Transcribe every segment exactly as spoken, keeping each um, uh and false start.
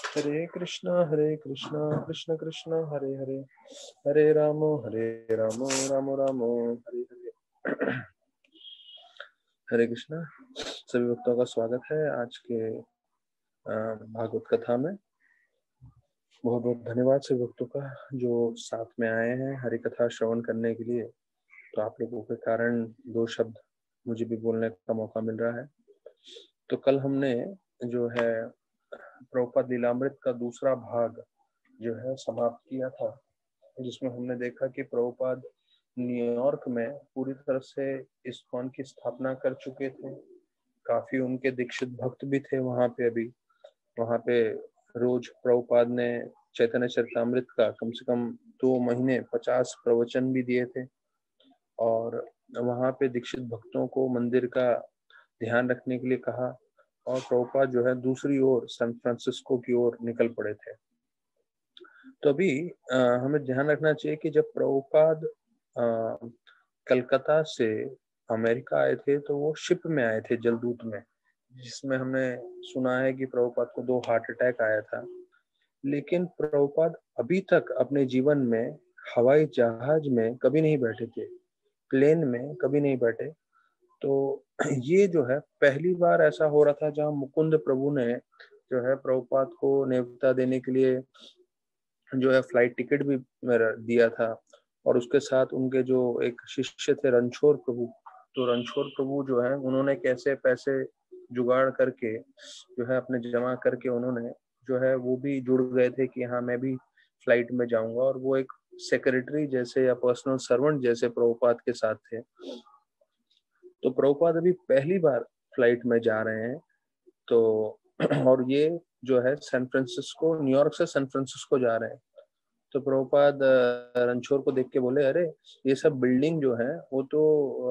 हरे कृष्णा हरे कृष्णा कृष्ण कृष्णा हरे हरे, हरे रामो हरे रामो रामो रामो हरे हरे। हरे कृष्णा। सभी भक्तों का स्वागत है आज के भागवत कथा में। बहुत बहुत धन्यवाद सभी भक्तों का जो साथ में आए हैं हरि कथा श्रवण करने के लिए। तो आप लोगों के कारण दो शब्द मुझे भी बोलने का मौका मिल रहा है। तो कल हमने जो है प्रभुपाद लीलामृत का दूसरा भाग जो है समाप्त किया था, जिसमें हमने देखा कि प्रभुपाद न्यूयॉर्क में पूरी तरह से इस्कॉन की स्थापना कर चुके थे। काफी उनके दीक्षित भक्त भी थे वहां पे। अभी वहां पे रोज प्रभुपाद ने चैतन्य चरितामृत का कम से कम दो महीने पचास प्रवचन भी दिए थे, और वहां पे दीक्षित भक्तों को मंदिर का ध्यान रखने के लिए कहा। और प्रभुपाद जो है दूसरी ओर सैन फ्रांसिस्को की ओर निकल पड़े थे। तो अभी आ, हमें ध्यान रखना चाहिए कि जब प्रभुपाद कलकत्ता से अमेरिका आए थे तो वो शिप में आए थे, जलदूत में, जिसमें हमने सुना है कि प्रभुपाद को दो हार्ट अटैक आया था। लेकिन प्रभुपाद अभी तक अपने जीवन में हवाई जहाज में कभी नहीं बैठे थे, प्लेन में कभी नहीं बैठे। तो ये जो है पहली बार ऐसा हो रहा था जहां मुकुंद प्रभु ने जो है प्रभुपाद को नेवता देने के लिए जो है फ्लाइट टिकट भी दिया था। और उसके साथ उनके जो एक शिष्य थे रणछोड़ प्रभु, तो रणछोड़ प्रभु जो है उन्होंने कैसे पैसे जुगाड़ करके जो है अपने जमा करके उन्होंने जो है वो भी जुड़ गए थे कि हाँ मैं भी फ्लाइट में जाऊंगा। और वो एक सेक्रेटरी जैसे या पर्सनल सर्वेंट जैसे प्रभुपाद के साथ थे। तो प्रभुपाद अभी पहली बार फ्लाइट में जा रहे हैं। तो और ये जो है सैन फ्रांसिस्को, न्यूयॉर्क से सैन फ्रांसिस्को जा रहे हैं। तो प्रभुपाद रणछोड़ को देख के बोले, अरे ये सब बिल्डिंग जो है वो तो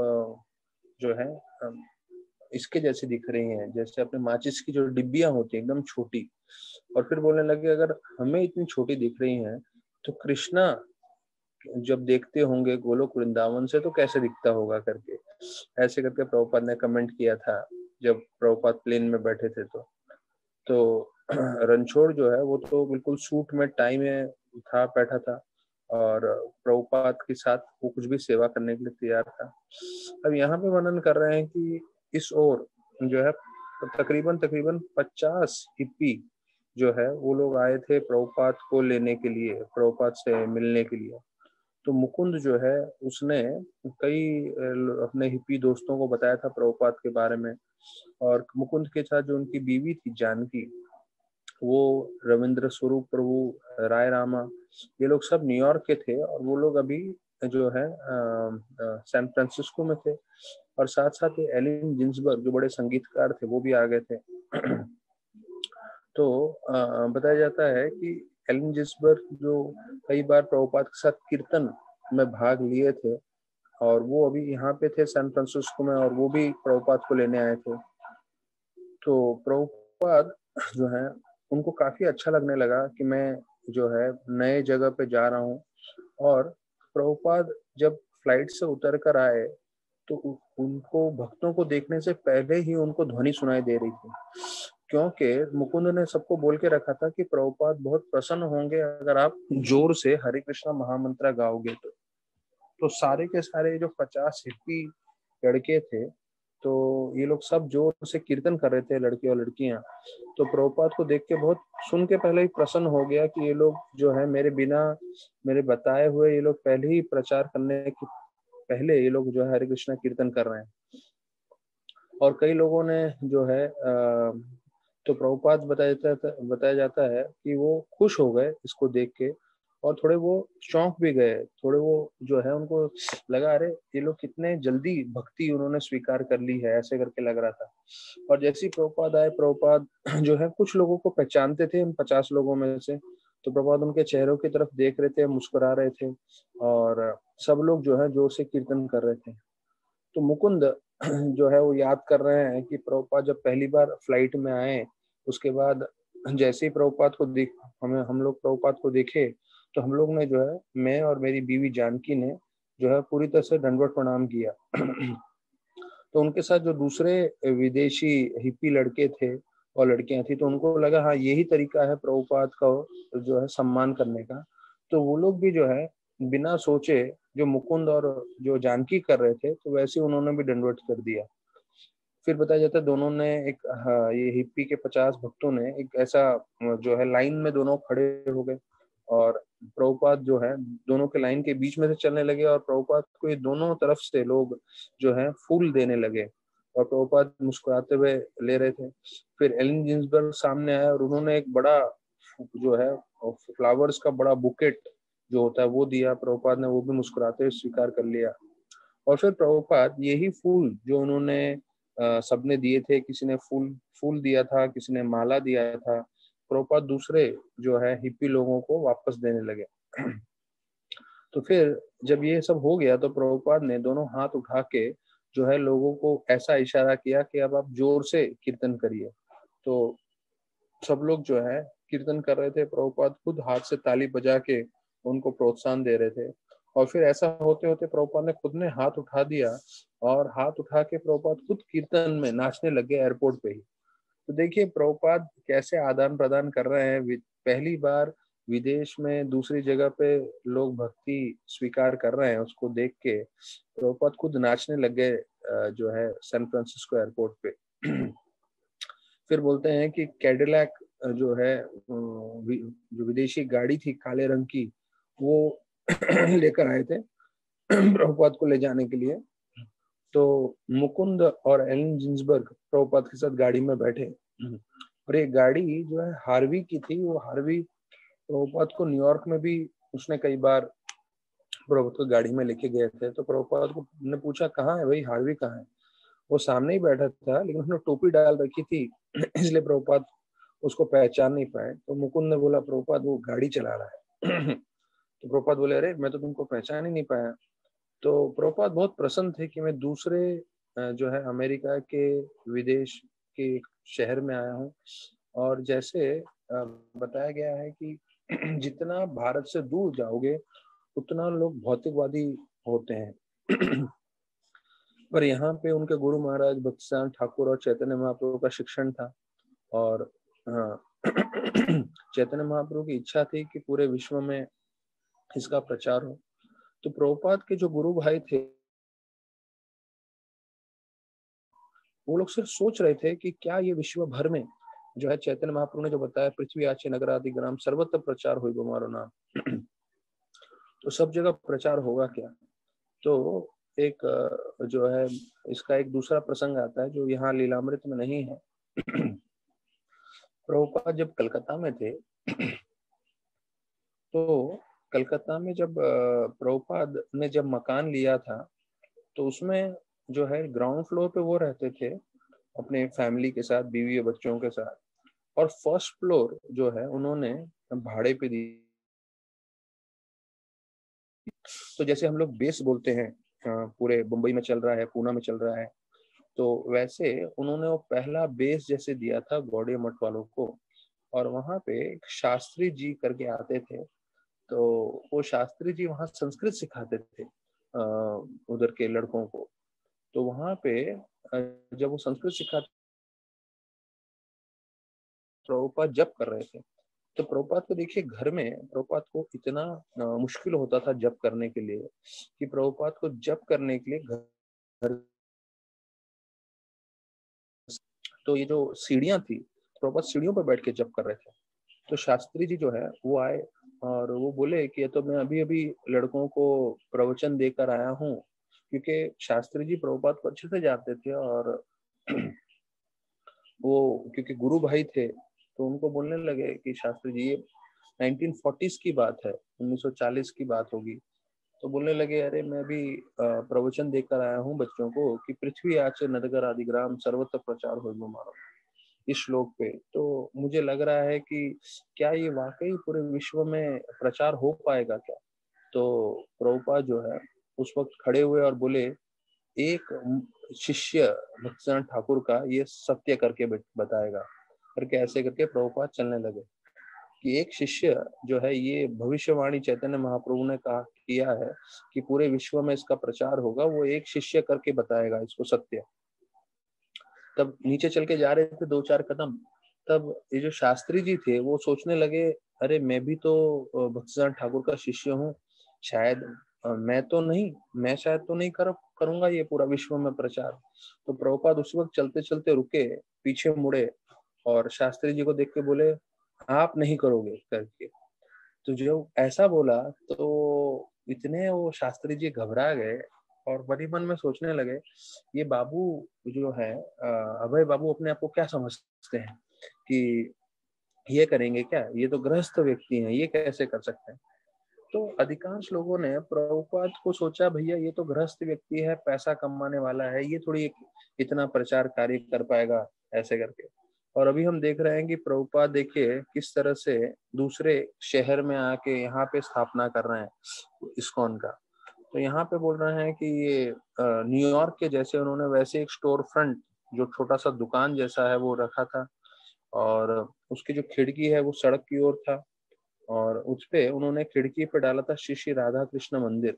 जो है इसके जैसी दिख रही हैं, जैसे अपने माचिस की जो डिब्बियां होती हैं एकदम छोटी। और फिर बोलने लगे अगर हमें इतनी छोटी दिख रही हैं तो कृष्णा जब देखते होंगे गोलोक वृंदावन से तो कैसे दिखता होगा करके, ऐसे करके प्रभुपाद ने कमेंट किया था जब प्रभुपाद प्लेन में बैठे थे। तो तो रणछोड़ जो है वो तो बिल्कुल सूट में टाई में था, बैठा था, और प्रभुपाद के साथ वो कुछ भी सेवा करने के लिए तैयार था। अब यहाँ पे वर्णन कर रहे हैं कि इस ओर जो है तकरीबन तकरीबन पचास हिप्पी जो है वो लोग आए थे प्रभुपाद को लेने के लिए, प्रभुपाद से मिलने के लिए। तो मुकुंद जो है उसने कई अपने हिप्पी दोस्तों को बताया था प्रभुपाद के बारे में। और मुकुंद के साथ जो उनकी बीवी थी जानकी, वो रविंद्र स्वरूप प्रभु, राय रामा, ये लोग सब न्यूयॉर्क के थे। और वो लोग अभी जो है सैन फ्रांसिस्को में थे। और साथ साथ एलिन जिन्सबर्ग जो बड़े संगीतकार थे वो भी आ गए थे। तो आ, बताया जाता है कि एलिन जिन्सबर्ग जो कई बार प्रभुपाद के साथ कीर्तन में भाग लिए थे, और वो अभी यहाँ पे थे सैन फ्रांसिस्को में, और वो भी प्रभुपाद को लेने आए थे। तो प्रभुपाद जो है उनको काफी अच्छा लगने लगा कि मैं जो है नए जगह पे जा रहा हूँ। और प्रभुपाद जब फ्लाइट से उतर कर आए तो उनको भक्तों को देखने से पहले ही उनको ध्वनि सुनाई दे रही थी, क्योंकि मुकुंद ने सबको बोल के रखा था कि प्रभुपाद बहुत प्रसन्न होंगे अगर आप जोर से हरे कृष्णा महामंत्र गाओगे। तो तो सारे के सारे जो पचास हिप्पी लड़के थे, तो ये लोग सब जोर से कीर्तन कर रहे थे, लड़के और लड़कियां। तो प्रभुपाद को देख के बहुत सुन के पहले ही प्रसन्न हो गया कि ये लोग जो है मेरे बिना मेरे बताए हुए ये लोग पहले ही प्रचार करने के पहले ये लोग जो है हरे कृष्णा कीर्तन कर रहे हैं। और कई लोगों ने जो है आ, तो प्रभुपाद बताया जाता बताया जाता है कि वो खुश हो गए इसको देख के, और थोड़े वो चौंक भी गए। थोड़े वो जो है उनको लगा अरे ये लोग कितने जल्दी भक्ति उन्होंने स्वीकार कर ली है, ऐसे करके लग रहा था। और जैसे ही प्रभुपाद आए, प्रभुपाद जो है कुछ लोगों को पहचानते थे उन पचास लोगों में से। तो प्रभुपाद उनके चेहरों की तरफ देख रहे थे, मुस्कुरा रहे थे, और सब लोग जो है जोर से कीर्तन कर रहे थे। तो मुकुंद जो है वो याद कर रहे हैं कि प्रभुपाद जब पहली बार फ्लाइट में आए, उसके बाद जैसे ही प्रभुपाद को देख हमें हम लोग प्रभुपाद को देखे, तो हम लोग ने जो है मैं और मेरी बीवी जानकी ने जो है पूरी तरह से दंडवत प्रणाम किया। तो उनके साथ जो दूसरे विदेशी हिप्पी लड़के थे और लड़कियां थी, तो उनको लगा हाँ यही तरीका है प्रभुपाद का जो है सम्मान करने का। तो वो लोग भी जो है बिना सोचे जो मुकुंद और जो जानकी कर रहे थे, तो वैसे उन्होंने भी दंडवत कर दिया। फिर बताया जाता है दोनों ने एक, हाँ, ये हिप्पी के पचास भक्तों ने एक ऐसा जो है लाइन में दोनों खड़े हो गए, और प्रभुपाद जो है दोनों के लाइन के बीच में से चलने लगे, और प्रभुपाद को ये दोनों तरफ से लोग जो है फूल देने लगे, और प्रभुपाद मुस्कुराते हुए ले रहे थे। फिर एलन जिन्सबर्ग सामने आया और उन्होंने एक बड़ा जो है फ्लावर्स का बड़ा बुकेट जो होता है वो दिया। प्रभुपाद ने वो भी मुस्कुराते हुए स्वीकार कर लिया। और फिर प्रभुपाद यही फूल जो उन्होंने अ, सबने दिए थे, किसी ने फूल फूल दिया था, किसी ने माला दिया था, प्रभुपाद दूसरे जो है हिप्पी लोगों को वापस देने लगे। तो फिर जब ये सब हो गया तो प्रभुपाद ने दोनों हाथ उठा के जो है लोगों को ऐसा इशारा किया कि अब आप जोर से कीर्तन करिए। तो सब लोग जो है कीर्तन कर रहे थे, प्रभुपाद खुद हाथ से ताली बजा के उनको प्रोत्साहन दे रहे थे। और फिर ऐसा होते होते प्रभुपाद ने खुद ने हाथ उठा दिया, और हाथ उठा के प्रभुपाद खुद कीर्तन में नाचने लगे एयरपोर्ट पे ही। तो देखिए प्रभुपाद कैसे आदान प्रदान कर रहे हैं। पहली बार विदेश में दूसरी जगह पे लोग भक्ति स्वीकार कर रहे हैं, उसको देख के प्रभुपाद खुद नाचने लग गए जो है सैन फ्रांसिस्को एयरपोर्ट पे। फिर बोलते हैं कि कैडिलैक जो है जो विदेशी गाड़ी थी काले रंग की, वो लेकर आए थे प्रभुपाद को ले जाने के लिए। तो मुकुंद और एलन जिन्सबर्ग प्रभुपाद के साथ गाड़ी में बैठे, और ये गाड़ी जो है हार्वी की थी। वो हार्वी प्रभुपाद को न्यूयॉर्क में भी उसने कई बार प्रभुपाद को गाड़ी में लेके गए थे। तो प्रभुपाद को ने पूछा कहाँ है भाई, हार्वी कहाँ है? वो सामने ही बैठा था, लेकिन उसने टोपी डाल रखी थी इसलिए प्रभुपाद उसको पहचान नहीं पाए। तो मुकुंद ने बोला प्रभुपाद वो गाड़ी चला रहा है तो प्रभुपाद बोले अरे मैं तो तुमको पहचान ही नहीं पाया। तो प्रभुपाद बहुत प्रसन्न थे कि मैं दूसरे जो है अमेरिका के विदेश के शहर में आया हूँ, और जैसे बताया गया है कि जितना भारत से दूर जाओगे उतना लोग भौतिकवादी होते हैं पर यहाँ पे उनके गुरु महाराज भक्तिसिद्धांत ठाकुर और चैतन्य महाप्रभु का शिक्षण था। और हाँ चैतन्य महाप्रभु की इच्छा थी कि पूरे विश्व में इसका प्रचार हो। तो प्रभुपाद के जो गुरु भाई थे वो लोग सिर्फ सोच रहे थे कि क्या ये विश्व भर में जो है चैतन्य महाप्रभु ने जो बताया पृथ्वी आचे नगर आदि ग्राम सर्वत्र प्रचार हो तुम्हारो नाम तो सब जगह प्रचार होगा क्या। तो एक जो है इसका एक दूसरा प्रसंग आता है जो यहाँ लीलामृत में नहीं है। प्रभुपाद जब कलकत्ता में थे तो कलकत्ता में जब प्रभुपाद ने जब मकान लिया था तो उसमें जो है ग्राउंड फ्लोर पे वो रहते थे अपने फैमिली के साथ, बीवी और बच्चों के साथ, और फर्स्ट फ्लोर जो है उन्होंने भाड़े पे दी। तो जैसे हम लोग बेस बोलते हैं पूरे मुंबई में चल रहा है, पूना में चल रहा है, तो वैसे उन्होंने वो पहला बेस जैसे दिया था गौड़िया मठ वालों को। और वहां पे एक शास्त्री जी करके आते थे, तो वो शास्त्री जी वहाँ संस्कृत सिखाते थे उधर के लड़कों को। तो वहां पे जब वो संस्कृत सिखाते प्रभुपाद जप कर रहे थे, तो प्रभुपाद को देखिए घर में प्रभुपाद को इतना मुश्किल होता था जप करने के लिए कि प्रभुपाद को जप करने के लिए घर, तो ये जो सीढ़ियां थी प्रभुपाद सीढ़ियों पर बैठ के जप कर रहे थे। तो शास्त्री जी जो है वो आए और वो बोले कि ये तो मैं अभी अभी लड़कों को प्रवचन देकर आया हूँ, क्योंकि शास्त्री जी प्रभुपाद को अच्छे से जानते थे और वो क्योंकि गुरु भाई थे तो उनको बोलने लगे कि शास्त्री जी ये नाइनटीन फोर्टीज़ की बात है, उन्नीस सौ चालीस की बात होगी। तो बोलने लगे अरे मैं भी प्रवचन देकर आया हूँ बच्चों को कि पृथ्वी आचे नगर आदि ग्राम सर्वत्र प्रचार हो मारो इस श्लोक पे। तो मुझे लग रहा है कि क्या ये वाकई पूरे विश्व में प्रचार हो पाएगा क्या। तो प्रभुपाद जो है उस वक्त खड़े हुए और बोले एक शिष्य भक्तिसिद्धांत ठाकुर का ये सत्य करके बताएगा, करके ऐसे करके प्रभुपाद चलने लगे कि एक शिष्य जो है ये भविष्यवाणी चैतन्य महाप्रभु ने कहा किया है कि पूरे विश्व में इसका प्रचार होगा, वो एक शिष्य करके बताएगा इसको सत्य। तब नीचे चल के जा रहे थे दो चार कदम, तब ये जो शास्त्री जी थे वो सोचने लगे, अरे मैं भी तो अ, भक्तिसिद्धांत ठाकुर का शिष्य हूँ, शायद अ, मैं तो नहीं मैं शायद तो नहीं कर करूंगा ये पूरा विश्व में प्रचार। तो प्रभुपाद उस वक्त चलते चलते रुके, पीछे मुड़े और शास्त्री जी को देख के बोले, आप नहीं करोगे करके। तो जब ऐसा बोला तो इतने वो शास्त्री जी घबरा गए और मन ही मन में सोचने लगे, ये बाबू जो है अ, अभय बाबू अपने आप को क्या समझते हैं कि ये करेंगे क्या, ये तो गृहस्थ व्यक्ति हैं, ये कैसे कर सकते हैं। तो अधिकांश लोगों ने प्रभुपाद को सोचा, भैया ये तो गृहस्थ व्यक्ति है, पैसा कमाने वाला है, ये थोड़ी एक, इतना प्रचार कार्य कर पाएगा ऐसे करके। और अभी हम देख रहे हैं कि प्रभुपाद देखिए किस तरह से दूसरे शहर में आके यहाँ पे स्थापना कर रहे हैं इस्कॉन का। तो यहाँ पे बोल रहे हैं कि ये अ, न्यूयॉर्क के जैसे उन्होंने वैसे एक स्टोर फ्रंट जो छोटा सा दुकान जैसा है वो रखा था, और उसकी जो खिड़की है वो सड़क की ओर था, और उस पे उन्होंने खिड़की पे डाला था श्री श्री राधा कृष्ण मंदिर।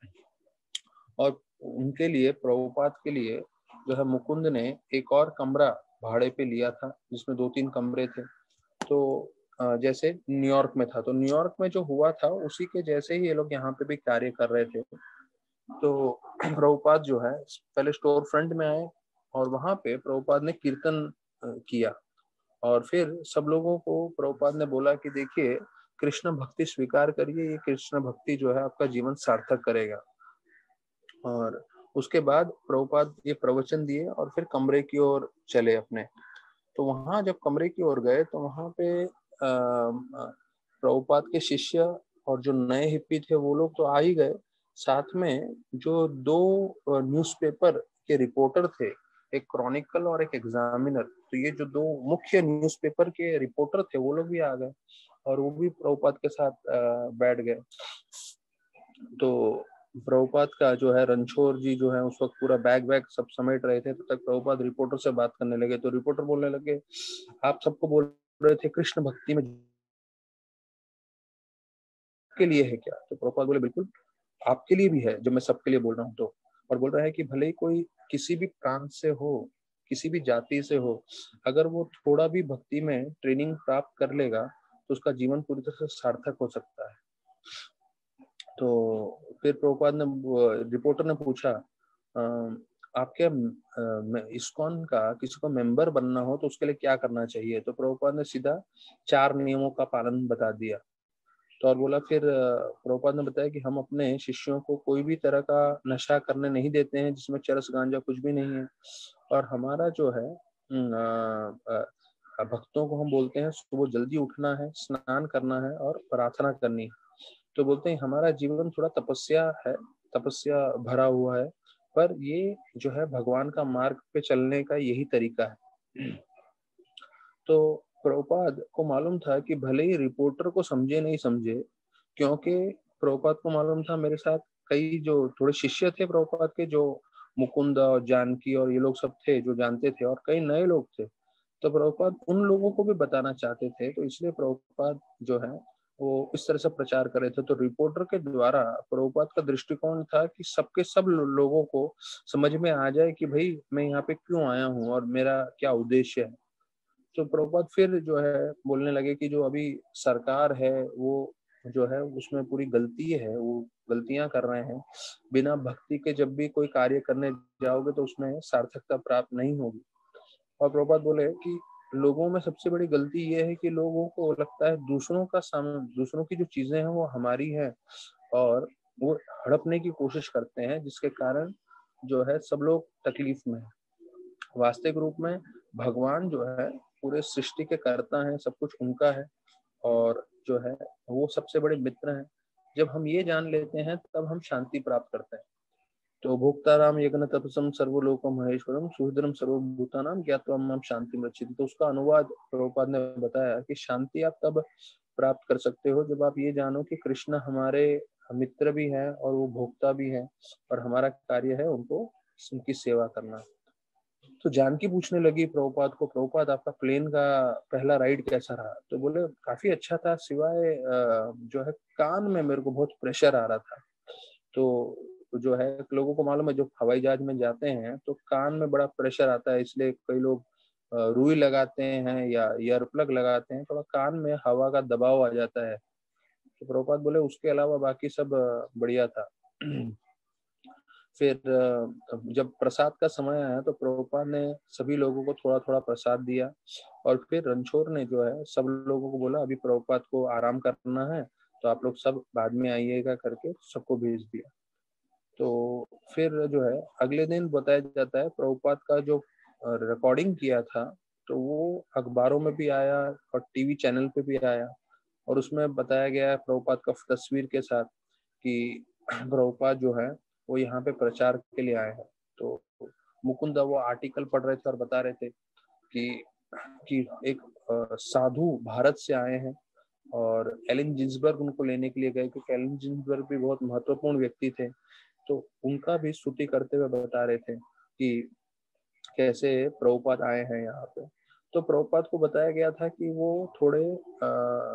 और उनके लिए, प्रभुपाद के लिए जो है, मुकुंद ने एक और कमरा भाड़े पे लिया था जिसमें दो तीन कमरे थे। तो अ, जैसे न्यूयॉर्क में था, तो न्यूयॉर्क में जो हुआ था उसी के जैसे ही ये लोग यहाँ पे भी कार्य कर रहे थे। तो प्रभुपाद जो है पहले स्टोर फ्रंट में आए और वहां पे प्रभुपाद ने कीर्तन अ, किया। और फिर सब लोगों को प्रभुपाद ने बोला कि देखिए, कृष्ण भक्ति स्वीकार करिए, ये कृष्ण भक्ति जो है आपका जीवन सार्थक करेगा। और उसके बाद प्रभुपाद ये प्रवचन दिए और फिर कमरे की ओर चले अपने। तो वहां जब कमरे की ओर गए तो वहां पे अ, प्रभुपाद के शिष्य और जो नए हिप्पी थे वो लोग तो आ ही गए, साथ में जो दो न्यूज़पेपर के रिपोर्टर थे, एक क्रॉनिकल और एक एग्जामिनर, तो ये जो दो मुख्य न्यूज़पेपर के रिपोर्टर थे वो लोग भी आ गए और वो भी प्रभुपाद के साथ अ, बैठ गए। तो प्रभुपाद का जो है रणछोड़ जी जो है उस वक्त पूरा बैग वैग सब समेट रहे थे, तब तक प्रभुपाद रिपोर्टर से बात करने लगे। तो रिपोर्टर बोलने लगे, आप सबको बोल रहे थे कृष्ण भक्ति में के लिए है क्या? तो प्रभुपाद बोले, बिल्कुल आपके लिए भी है जो मैं सबके लिए बोल रहा हूँ। तो और बोल रहा है कि भले ही कोई किसी भी प्रांत से हो, किसी भी जाति से हो, अगर वो थोड़ा भी भक्ति में ट्रेनिंग प्राप्त कर लेगा तो उसका जीवन पूरी तरह से सार्थक हो सकता है। तो फिर प्रभुपाद ने, रिपोर्टर ने पूछा, "अ, आपके अ, इस्कॉन का किसी को मेंबर बनना हो तो उसके लिए क्या करना चाहिए?" तो प्रभुपाद ने सीधा चार नियमों का पालन बता दिया। तो और बोला फिर अ, प्रभुपाद ने बताया कि हम अपने शिष्यों को कोई भी तरह का नशा करने नहीं देते हैं जिसमें चरस गांजा कुछ भी नहीं है। और हमारा जो है अम, अ, अ, भक्तों को हम बोलते हैं सुबह जल्दी उठना है, स्नान करना है और प्रार्थना करनी है। तो बोलते हैं हमारा जीवन थोड़ा तपस्या है, तपस्या भरा हुआ है, पर ये जो है भगवान का मार्ग पे चलने का यही तरीका है। तो प्रभुपाद को मालूम था कि भले ही रिपोर्टर को समझे नहीं समझे, क्योंकि प्रभुपाद को मालूम था मेरे साथ कई जो थोड़े शिष्य थे प्रभुपाद के, जो मुकुंद और जानकी और ये लोग सब थे जो जानते थे, और कई नए लोग थे। तो प्रभुपाद उन लोगों को भी बताना चाहते थे, तो इसलिए प्रभुपाद जो है वो इस तरह से प्रचार कर रहे थे। तो रिपोर्टर के द्वारा प्रभुपाद का दृष्टिकोण था कि सबके सब लो- लोगों को समझ में आ जाए कि भाई मैं यहाँ पे क्यों आया हूँ और मेरा क्या उद्देश्य है। तो प्रभुपाद फिर जो है बोलने लगे कि जो अभी सरकार है वो जो है उसमें पूरी गलती है, वो गलतियां कर रहे हैं। बिना भक्ति के जब भी कोई कार्य करने जाओगे तो उसमें सार्थकता प्राप्त नहीं होगी। और प्रभुपाद बोले कि लोगों में सबसे बड़ी गलती ये है कि लोगों को लगता है दूसरों का सामान, दूसरों की जो चीजें हैं वो हमारी हैं, और वो हड़पने की कोशिश करते हैं, जिसके कारण जो है सब लोग तकलीफ में है। वास्तविक रूप में भगवान जो है पूरे सृष्टि के कर्ता हैं, सब कुछ उनका है, और जो है वो सबसे बड़े मित्र हैं। जब हम ये जान लेते हैं तब हम शांति प्राप्त करते हैं। तो भोक्ताराम यज्ञ तपसम सर्वलोक महेश्वरम सुहृदम सर्वभूतानाम ज्ञात्वा माम शांति मृच्छति। तो उसका अनुवाद प्रभुपाद ने बताया कि शांति आप तब प्राप्त कर सकते हो जब आप ये जानो कि कृष्ण हमारे मित्र भी हैं और वो भोक्ता भी हैं, और हमारा कार्य है उनको उनकी सेवा करना। तो जानकी पूछने लगी प्रभुपाद को, प्रभुपाद आपका प्लेन का पहला राइड कैसा रहा? तो बोले काफी अच्छा था, सिवाय अ, जो है कान में मेरे को बहुत प्रेशर आ रहा था। तो जो है लोगों को मालूम है जो हवाई जहाज में जाते हैं तो कान में बड़ा प्रेशर आता है, इसलिए कई लोग रुई लगाते हैं या ईयर प्लग लगाते हैं, थोड़ा कान में हवा का दबाव आ जाता है। तो प्रभुपाद बोले उसके अलावा बाकी सब बढ़िया था। फिर जब प्रसाद का समय आया तो प्रभुपाद ने सभी लोगों को थोड़ा थोड़ा प्रसाद दिया, और फिर रणछोड़ ने जो है सब लोगों को बोला अभी प्रभुपाद को आराम करना है, तो आप लोग सब बाद में आइएगा करके सबको भेज दिया। तो फिर जो है अगले दिन बताया जाता है प्रभुपाद का जो रिकॉर्डिंग किया था तो वो अखबारों में भी आया और टीवी चैनल पे भी आया, और उसमें बताया गया प्रभुपाद का तस्वीर के साथ कि प्रभुपाद जो है वो यहाँ पे प्रचार के लिए आए हैं। तो मुकुंदा वो आर्टिकल पढ़ रहे थे और बता रहे थे कि कि एक साधु भारत से आए हैं, और एलन जिन्सबर्ग उनको लेने के लिए गए क्योंकि एलन जिन्सबर्ग भी बहुत महत्वपूर्ण व्यक्ति थे। तो उनका भी स्तुति करते हुए बता रहे थे कि कैसे प्रभुपाद आए हैं यहाँ पे। तो प्रभुपाद को बताया गया था कि वो थोड़े आ,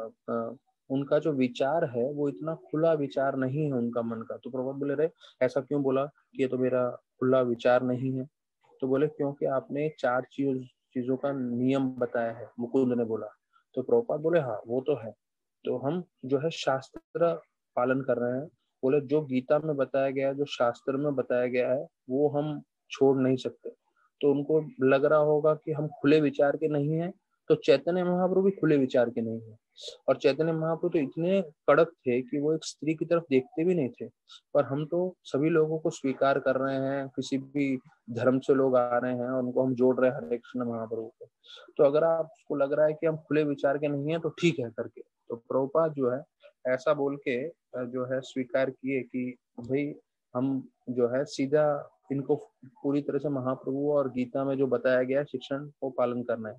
आ, उनका जो विचार है वो इतना खुला विचार नहीं है उनका मन का। तो प्रभुपाद बोले रहे ऐसा क्यों बोला कि ये तो मेरा खुला विचार नहीं है? तो बोले क्योंकि आपने चार चीज चीजों का नियम बताया है, मुकुंद ने बोला। तो प्रभुपाद बोले हाँ वो तो है, तो हम जो है शास्त्र पालन कर रहे हैं। बोले जो गीता में बताया गया है, जो शास्त्र में बताया गया है वो हम छोड़ नहीं सकते। तो उनको लग रहा होगा कि हम खुले विचार के नहीं हैं, तो चैतन्य महाप्रभु भी खुले विचार के नहीं है। और चैतन्य महाप्रभु तो इतने कड़क थे कि वो एक स्त्री की तरफ देखते भी नहीं थे। पर हम तो सभी लोगों को स्वीकार कर रहे हैं, किसी भी धर्म से लोग आ रहे हैं और उनको हम जोड़ रहे हैं हरे कृष्ण महाप्रभु को। तो अगर आपको लग रहा है कि हम खुले विचार के नहीं है तो ठीक है करके, तो प्रभुपाद जो है ऐसा बोल के जो है स्वीकार किए कि भाई हम जो है सीधा इनको पूरी तरह से महाप्रभु और गीता में जो बताया गया शिक्षण को पालन करना है।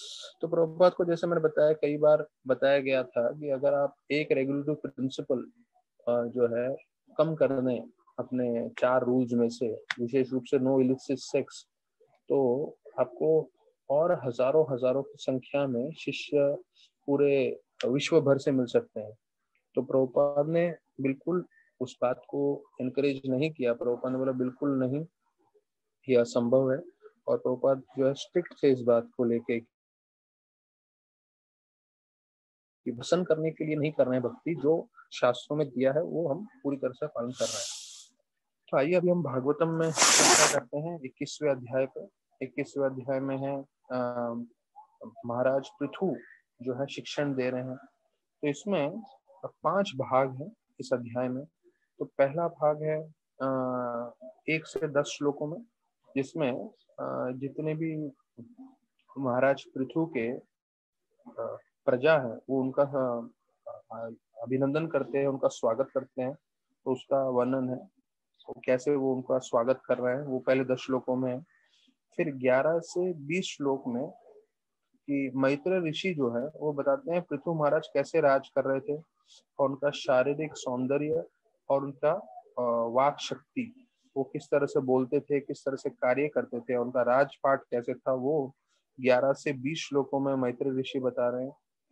तो प्रभुपाद को जैसे मैंने बताया कई बार बताया गया था कि अगर आप एक रेगुलेटिव प्रिंसिपल जो है कम कर दें अपने चार रूल्स में से, विशेष रूप से नो इलिसिट सेक्स, तो आपको और हजारों हजारों की संख्या में शिष्य पूरे विश्व भर से मिल सकते हैं। तो प्रभुपाद ने बिल्कुल उस बात को एनकरेज नहीं किया। प्रभुपाद ने बोला बिल्कुल नहीं, ये असंभव है। और प्रभुपाद जो है स्ट्रिक्ट थे इस बात को लेके कि भसन करने के लिए नहीं कर रहे हैं भक्ति, जो शास्त्रों में दिया है वो हम पूरी तरह से पालन कर रहे हैं। तो आइए अभी हम भागवतम में चर्चा करते हैं इक्कीसवें अध्याय पे। इक्कीसवें अध्याय में है महाराज पृथु जो है शिक्षण दे रहे हैं। तो इसमें पांच भाग हैं इस अध्याय में। तो पहला भाग है आ, एक से दस श्लोकों में, जिसमें आ, जितने भी महाराज पृथु के प्रजा है वो उनका अभिनंदन करते हैं, उनका स्वागत करते हैं। तो उसका वर्णन है तो कैसे वो उनका स्वागत कर रहे हैं, वो पहले दस श्लोकों में है। फिर ग्यारह से बीस श्लोक में कि मैत्र ऋषि जो है वो बताते हैं पृथु महाराज कैसे राज कर रहे थे, और उनका शारीरिक सौंदर्य और उनका वाक शक्ति, वो किस तरह से बोलते थे, किस तरह से कार्य करते थे, उनका राजपाट कैसे था, वो ग्यारह से बीस श्लोकों में मैत्र ऋषि बता रहे हैं।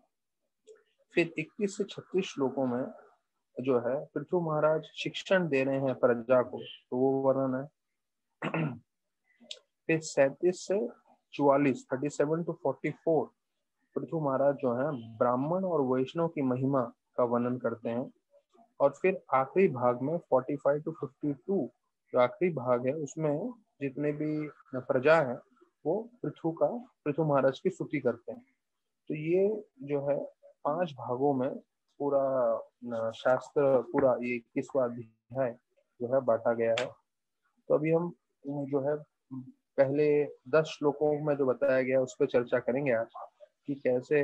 फिर इक्कीस से छत्तीस श्लोकों में जो है पृथु महाराज शिक्षण दे रहे हैं प्रजा को, तो वो वर्णन है। फिर सैंतीस से चौवालीस thirty seven to forty four Prithu Maharaj जो है ब्राह्मण और वैष्णव की महिमा का वर्णन करते हैं। और फिर आखिरी भाग में forty five to fifty two जो आखिरी भाग है उसमें जितने भी प्रजा है वो पृथु का पृथु महाराज की स्तुति करते हैं। तो ये जो है पांच भागों में पूरा शास्त्र, पूरा ये इक्कीसवां अध्याय जो है बांटा गया है। तो अभी हम जो है पहले दस श्लोकों में जो बताया गया उस पर चर्चा करेंगे आज, कि कैसे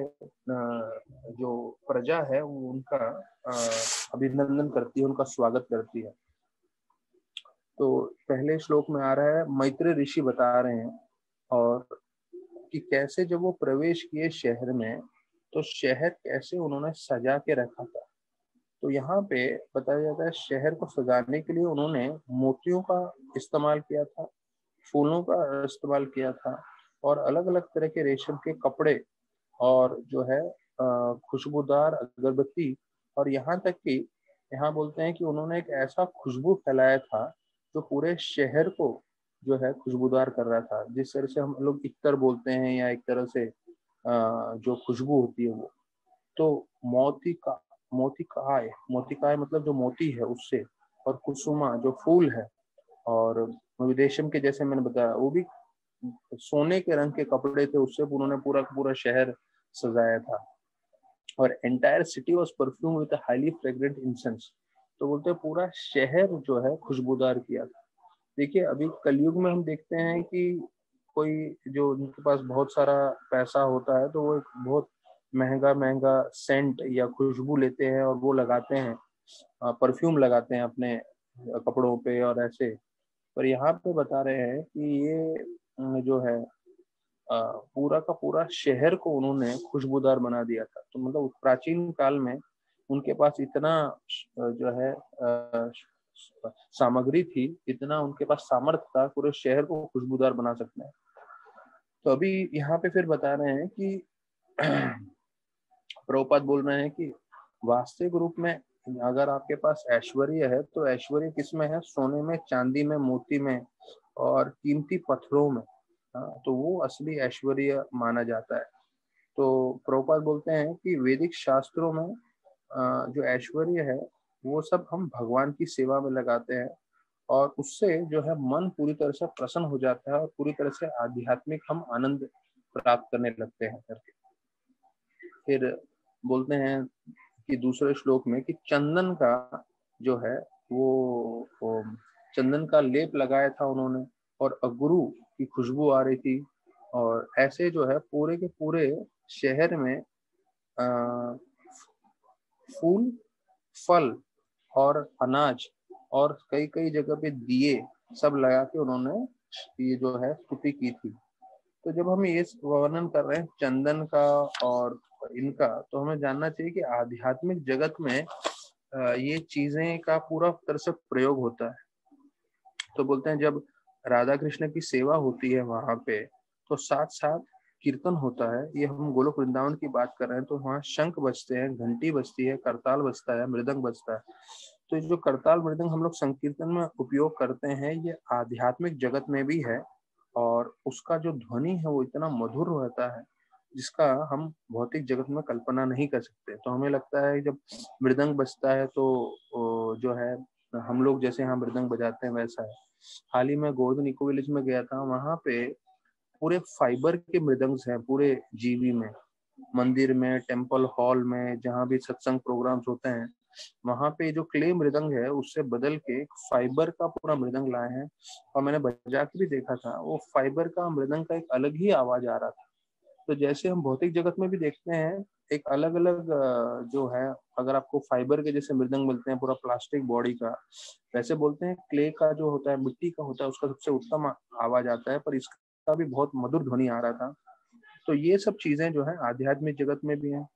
जो प्रजा है वो उनका अभिनंदन करती है, उनका स्वागत करती है। तो पहले श्लोक में आ रहा है मैत्र ऋषि बता रहे हैं और कि कैसे जब वो प्रवेश किए शहर में तो शहर कैसे उन्होंने सजा के रखा था। तो यहाँ पे बताया जाता है शहर को सजाने के लिए उन्होंने मोतियों का इस्तेमाल किया था, फूलों का इस्तेमाल किया था, और अलग अलग तरह के रेशम के कपड़े, और जो है खुशबूदार अगरबत्ती, और यहाँ तक कि यहाँ बोलते हैं कि उन्होंने एक ऐसा खुशबू फैलाया था जो पूरे शहर को जो है खुशबूदार कर रहा था। जिस तरह से हम लोग इत्तर बोलते हैं या एक तरह से अ, जो खुशबू होती है वो, तो मोती का मोतिकाय मोतिकाय मतलब जो मोती है उससे, और कुसुमा जो फूल है, और विदेशम के जैसे मैंने बताया वो भी सोने के रंग के कपड़े थे, उससे उन्होंने पूरा पूरा शहर सजाया था। और entire city was perfume with highly fragrant incense. तो बोलते हैं पूरा शहर जो है खुशबूदार किया था। देखिए अभी कलयुग में हम देखते हैं कि कोई जो उनके पास बहुत सारा पैसा होता है तो वो एक बहुत महंगा महंगा सेंट या खुशबू लेते हैं और वो लगाते हैं, परफ्यूम लगाते हैं अपने कपड़ों पे और ऐसे। पर यहाँ पे बता रहे हैं कि ये अ, जो है अ, पूरा का पूरा शहर को उन्होंने खुशबूदार बना दिया था। तो मतलब प्राचीन काल में उनके पास इतना अ, जो है अ, सामग्री थी, इतना उनके पास सामर्थ्य था पूरे शहर को खुशबूदार बना सकते हैं। तो अभी यहाँ पे फिर बता रहे हैं कि प्रभुपाद बोल रहे हैं कि वास्तविक रूप में अगर आपके पास ऐश्वर्य है तो ऐश्वर्य किस में है? सोने में, चांदी में, मोती में और कीमती पत्थरों में। हाँ, तो वो असली ऐश्वर्य माना जाता है। तो प्रभुपाद बोलते हैं कि वैदिक शास्त्रों में अ, जो ऐश्वर्य है वो सब हम भगवान की सेवा में लगाते हैं, और उससे जो है मन पूरी तरह से प्रसन्न हो जाता है और पूरी तरह से आध्यात्मिक हम आनंद प्राप्त करने लगते हैं करके। फिर बोलते हैं कि दूसरे श्लोक में कि चंदन का जो है वो, वो चंदन का लेप लगाया था उन्होंने, और अगरू की खुशबू आ रही थी, और ऐसे जो है पूरे के पूरे शहर में आ, फूल, फल और अनाज और कई कई जगह पे दिए सब लगा के उन्होंने ये जो है स्तुति की थी। तो जब हम ये वर्णन कर रहे हैं चंदन का और इनका, तो हमें जानना चाहिए कि आध्यात्मिक जगत में ये चीजें का पूरा तरह से प्रयोग होता है। तो बोलते हैं जब राधा कृष्ण की सेवा होती है वहां पे, तो साथ साथ कीर्तन होता है। ये हम गोलोक वृंदावन की बात कर रहे हैं तो वहाँ शंख बजते हैं, घंटी बजती है, करताल बजता है, मृदंग बजता है। तो जो करताल मृदंग हम लोग संकीर्तन में उपयोग करते हैं, ये आध्यात्मिक जगत में भी है, और उसका जो ध्वनि है वो इतना मधुर रहता है जिसका हम भौतिक जगत में कल्पना नहीं कर सकते। तो हमें लगता है जब मृदंग बजता है तो जो है हम लोग जैसे यहाँ मृदंग बजाते हैं वैसा है। हाल ही में गोवर्धन इको विलेज में गया था, वहां पे पूरे फाइबर के मृदंग्स हैं पूरे जीवी में। मंदिर में, टेम्पल हॉल में, जहाँ भी सत्संग प्रोग्राम्स होते हैं, वहां पे जो क्ले मृदंग है उससे बदल के फाइबर का पूरा मृदंग लाए हैं, और मैंने बजा के भी देखा था। वो फाइबर का मृदंग का एक अलग ही आवाज आ रहा था। तो जैसे हम भौतिक जगत में भी देखते हैं एक अलग अलग जो है, अगर आपको फाइबर के जैसे मृदंग मिलते हैं पूरा प्लास्टिक बॉडी का, वैसे बोलते हैं क्ले का जो होता है, मिट्टी का होता है, उसका सबसे उत्तम आवाज आता है, पर इसका भी बहुत मधुर ध्वनि आ रहा था। तो ये सब चीजें जो है आध्यात्मिक जगत में भी हैं।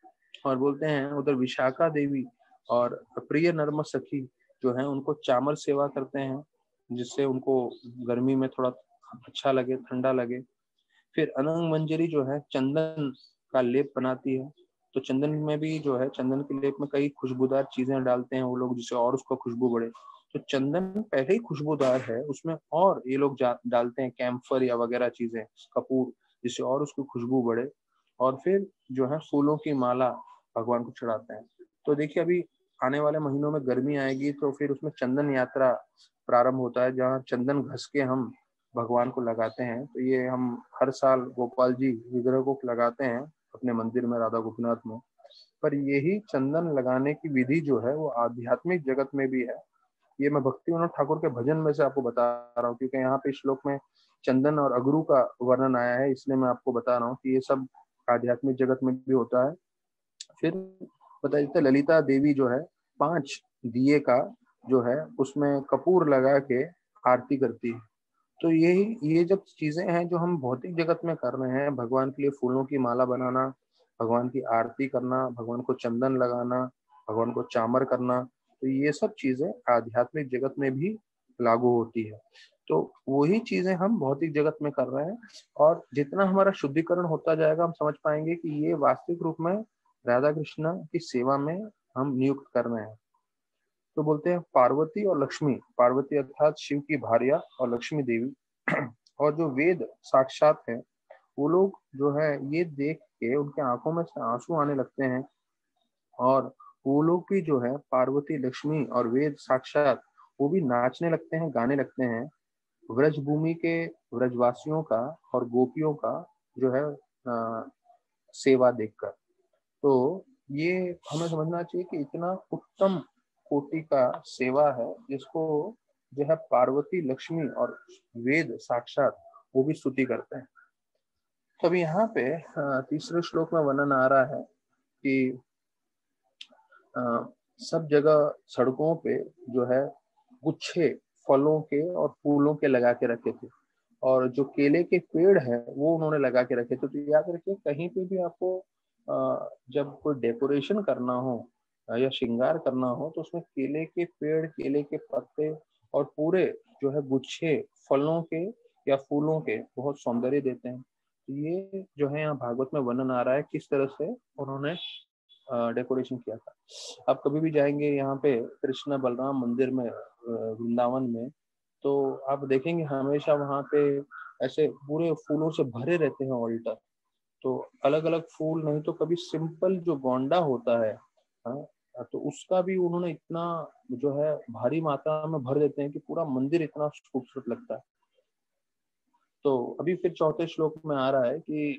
और बोलते हैं उधर विशाखा देवी और प्रिय नर्म सखी जो है उनको चामर सेवा करते हैं, जिससे उनको गर्मी में थोड़ा अच्छा लगे, ठंडा लगे। फिर अनंग मंजरी जो है चंदन का लेप बनाती है। तो चंदन में भी जो है, चंदन के लेप में कई खुशबूदार चीजें डालते हैं वो लोग, जिससे और उसका खुशबू बढ़े। तो चंदन पहले ही खुशबूदार है, उसमें और ये लोग डालते हैं कैम्फर या वगैरह चीजें, कपूर, जिससे और उसकी खुशबू बढ़े। और फिर जो है फूलों की माला भगवान को चढ़ाते हैं। तो देखिए अभी आने वाले महीनों में गर्मी आएगी तो फिर उसमें चंदन यात्रा प्रारंभ होता है, जहाँ चंदन घस के हम भगवान को लगाते हैं। तो ये हम हर साल गोपाल जी विग्रह को लगाते हैं अपने मंदिर में, राधा गोपीनाथ में। पर यही चंदन लगाने की विधि जो है वो आध्यात्मिक जगत में भी है। ये मैं भक्ति विनोद ठाकुर के भजन में से आपको बता रहा हूँ, क्योंकि यहाँ पे श्लोक में चंदन और अगरू का वर्णन आया है, इसलिए मैं आपको बता रहा हूँ कि ये सब आध्यात्मिक जगत में भी होता है। फिर बता देते ललिता देवी जो है पांच दिए का जो है उसमें कपूर लगा के आरती करती है। तो यही ये जब चीजें हैं जो हम भौतिक जगत में कर रहे हैं, भगवान के लिए फूलों की माला बनाना, भगवान की आरती करना, भगवान को चंदन लगाना, भगवान को चामर करना, तो ये सब चीजें आध्यात्मिक जगत में भी लागू होती है। तो वही चीजें हम भौतिक जगत में कर रहे हैं, और जितना हमारा शुद्धिकरण होता जाएगा हम समझ पाएंगे कि ये वास्तविक रूप में राधा कृष्ण की सेवा में हम नियुक्त कर रहे हैं। तो बोलते हैं पार्वती और लक्ष्मी, पार्वती अर्थात शिव की भार्या और लक्ष्मी देवी और जो वेद साक्षात है, वो लोग जो है ये देख के उनके आंखों में से आंसू आने लगते हैं और वो लोग भी जो है पार्वती, लक्ष्मी और वेद साक्षात वो भी नाचने लगते हैं, गाने लगते हैं व्रज भूमि के व्रजवासियों का और गोपियों का जो है अ, सेवा देखकर। तो ये हमें समझना चाहिए कि इतना उत्तम कोटि का सेवा है जिसको जो है पार्वती, लक्ष्मी और वेद साक्षात वो भी स्तुति करते हैं। तो अभी यहाँ पे अ, तीसरे श्लोक में वर्णन आ रहा है कि अ, सब जगह सड़कों पे जो है गुच्छे फलों के और फूलों के लगा के रखे थे और जो केले के पेड़ है वो उन्होंने लगा के रखे थे। तो याद रखिए कहीं पे भी आपको अ, जब कोई डेकोरेशन करना हो अ, या श्रृंगार करना हो तो उसमें केले के पेड़, केले के पत्ते और पूरे जो है गुच्छे फलों के या फूलों के बहुत सौंदर्य देते हैं। तो ये जो है यहाँ भागवत में वर्णन आ रहा है किस तरह से उन्होंने डेकोरेशन किया था। आप कभी भी जाएंगे यहाँ पे कृष्ण बलराम मंदिर में वृंदावन में, तो आप देखेंगे हमेशा वहाँ पे ऐसे पूरे फूलों से भरे रहते हैं ऑल्टर। तो अलग अलग फूल नहीं तो कभी सिंपल जो गोंडा होता है, हाँ, तो उसका भी उन्होंने इतना जो है भारी मात्रा में भर देते हैं कि पूरा मंदिर इतना खूबसूरत लगता है। तो अभी फिर चौथे श्लोक में आ रहा है कि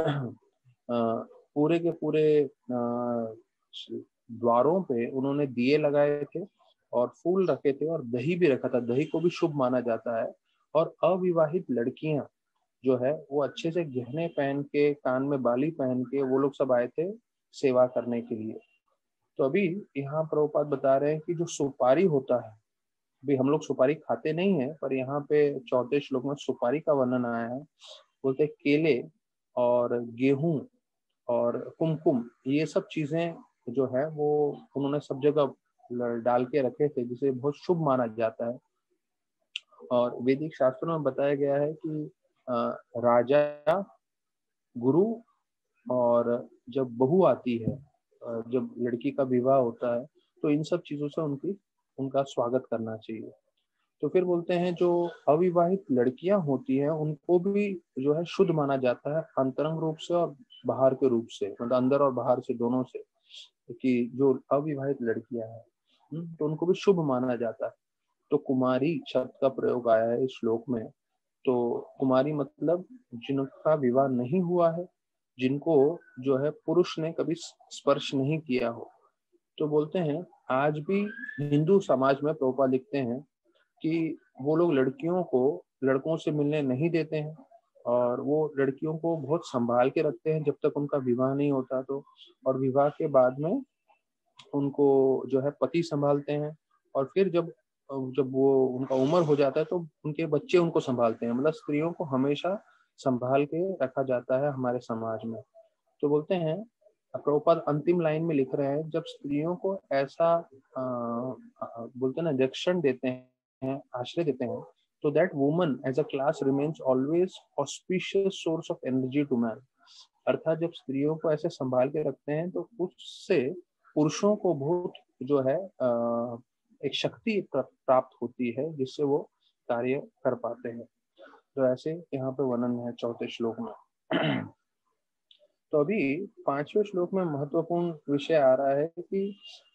पूरे के पूरे द्वारों पे उन्होंने दिए लगाए थे और फूल रखे थे और दही भी रखा था। दही को भी शुभ माना जाता है। और अविवाहित लड़कियां जो है वो अच्छे से गहने पहन के, कान में बाली पहन के वो लोग सब आए थे सेवा करने के लिए। तो अभी यहाँ प्रभुपाद बता रहे हैं कि जो सुपारी होता है, अभी हम लोग सुपारी खाते नहीं है पर यहाँ पे चौथे श्लोक में सुपारी का वर्णन आया है। बोलते केले और गेहूं और कुमकुम, ये सब चीजें जो है वो उन्होंने सब जगह डाल के रखे थे जिसे बहुत शुभ माना जाता है। और वैदिक शास्त्रों में बताया गया है कि राजा, गुरु और जब बहू आती है, जब लड़की का विवाह होता है, तो इन सब चीजों से उनकी उनका स्वागत करना चाहिए। तो फिर बोलते हैं जो अविवाहित लड़कियां होती हैं उनको भी जो है शुद्ध माना जाता है, अंतरंग रूप से और बाहर के रूप से, मतलब अंदर और बाहर से दोनों से, कि जो अविवाहित लड़कियां हैं तो उनको भी शुभ माना जाता है। तो कुमारी शब्द का प्रयोग आया है इस श्लोक में। तो कुमारी मतलब जिनका विवाह नहीं हुआ है, जिनको जो है पुरुष ने कभी स्पर्श नहीं किया हो। तो बोलते हैं आज भी हिंदू समाज में प्रभुपाद लिखते हैं कि वो लोग लड़कियों को लड़कों से मिलने नहीं देते हैं और वो लड़कियों को बहुत संभाल के रखते हैं जब तक उनका विवाह नहीं होता। तो और विवाह के बाद में उनको जो है पति संभालते हैं और फिर जब जब वो उनका उम्र हो जाता है तो उनके बच्चे उनको संभालते हैं। मतलब स्त्रियों को हमेशा संभाल के रखा जाता है हमारे समाज में। तो बोलते हैं प्रभुपाद अंतिम लाइन में लिख रहे हैं, जब स्त्रियों को ऐसा आ, आ, बोलते हैं ना रक्षण देते हैं, आश्रय देते हैं, तो that woman as a class remains always auspicious source of energy to man. अर्थात जब स्त्रियों को ऐसे संभाल के रखते हैं तो उससे पुरुषों को बहुत जो है आ, एक शक्ति प्राप्त होती है जिससे वो कार्य कर पाते हैं। तो ऐसे यहाँ पे वर्णन है चौथे श्लोक में। तो अभी पांचवें श्लोक में महत्वपूर्ण विषय आ रहा है कि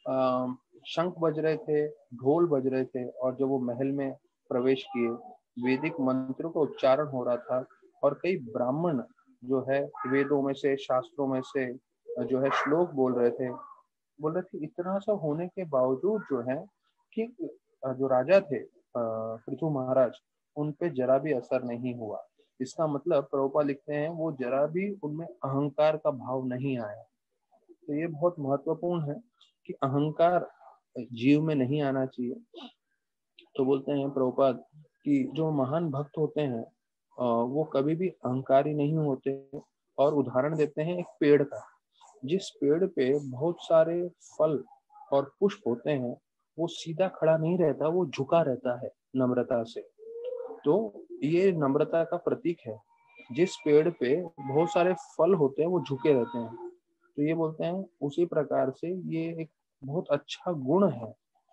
शंख बज रहे थे, ढोल बज रहे थे और जब वो महल में प्रवेश किए, वैदिक मंत्रों का उच्चारण हो रहा था और कई ब्राह्मण जो है वेदों में से, शास्त्रों में से जो है श्लोक बोल रहे थे। बोल रहे थे इतना सा होने के बावजूद जो है कि जो राजा थे पृथु महाराज, उन पे जरा भी असर नहीं हुआ। इसका मतलब प्रभुपाद लिखते हैं वो जरा भी उनमें अहंकार का भाव नहीं आया। तो ये बहुत महत्वपूर्ण है कि अहंकार जीव में नहीं आना चाहिए। तो बोलते हैं प्रभुपाद कि जो महान भक्त होते हैं वो कभी भी अहंकारी नहीं होते। और उदाहरण देते हैं एक पेड़ का, जिस पेड़ पे बहुत सारे फल और पुष्प होते हैं वो सीधा खड़ा नहीं रहता, वो झुका रहता है नम्रता से। तो ये नम्रता का प्रतीक है। जिस पेड़ पे बहुत सारे फल होते हैं वो झुके रहते हैं। तो ये बोलते हैं उसी प्रकार से ये एक बहुत अच्छा गुण है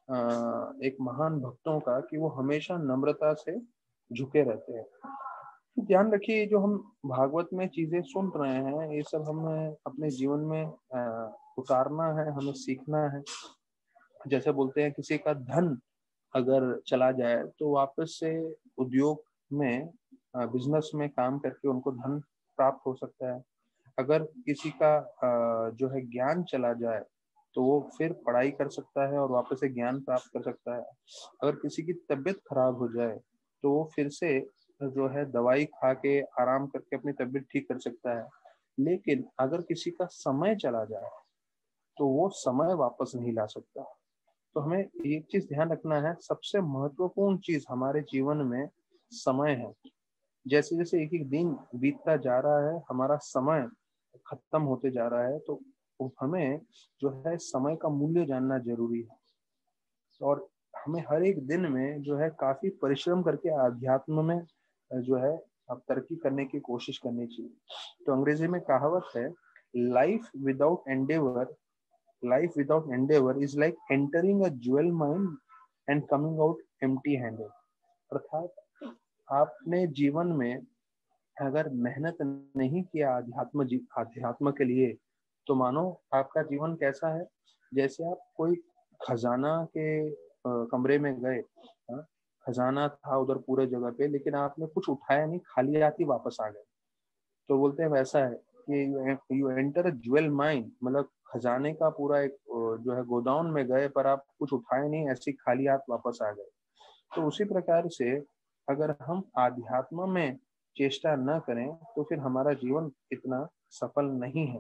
एक महान भक्तों का कि वो हमेशा नम्रता से झुके रहते हैं। तो ध्यान रखिए, जो हम भागवत में चीजें सुन रहे हैं, ये सब हमें अपने जीवन में उतारना है, हमें सीखना है। जैसे बोलते हैं किसी का धन अगर चला जाए तो वापस से उद्योग में, बिजनेस में काम करके उनको धन प्राप्त हो सकता है। अगर किसी का जो है ज्ञान चला जाए तो वो फिर पढ़ाई कर सकता है और वापस से ज्ञान प्राप्त कर सकता है। अगर किसी की तबीयत खराब हो जाए तो वो फिर से जो है दवाई खा के आराम करके अपनी तबीयत ठीक कर सकता है। लेकिन अगर किसी का समय चला जाए तो वो समय वापस नहीं ला सकता। तो हमें एक चीज ध्यान रखना है, सबसे महत्वपूर्ण चीज हमारे जीवन में समय है। जैसे जैसे एक एक दिन बीतता जा रहा है, हमारा समय खत्म होते जा रहा है, तो हमें जो है समय का मूल्य जानना जरूरी है। और हमें हर एक दिन में जो है काफी परिश्रम करके आध्यात्म में जो है अब तरक्की करने की कोशिश करनी चाहिए। तो अंग्रेजी में कहावत है, life without endeavour life without endeavour is like entering a jewel mine and coming out empty handed. अर्थात आपने जीवन में अगर मेहनत नहीं किया आध्यात्म आध्यात्म के लिए, तो मानो आपका जीवन कैसा है, जैसे आप कोई खजाना के कमरे में गए, खजाना था उधर पूरे जगह पे, लेकिन आपने कुछ उठाया नहीं, खाली हाथ ही वापस आ गए। तो बोलते हैं वैसा है कि you enter a jewel mine, मतलब खजाने का पूरा एक जो है गोदाउन में गए पर आप कुछ उठाए नहीं, ऐसे खाली हाथ वापस आ गए। तो उसी प्रकार से अगर हम आध्यात्म में चेष्टा न करें तो फिर हमारा जीवन इतना सफल नहीं है।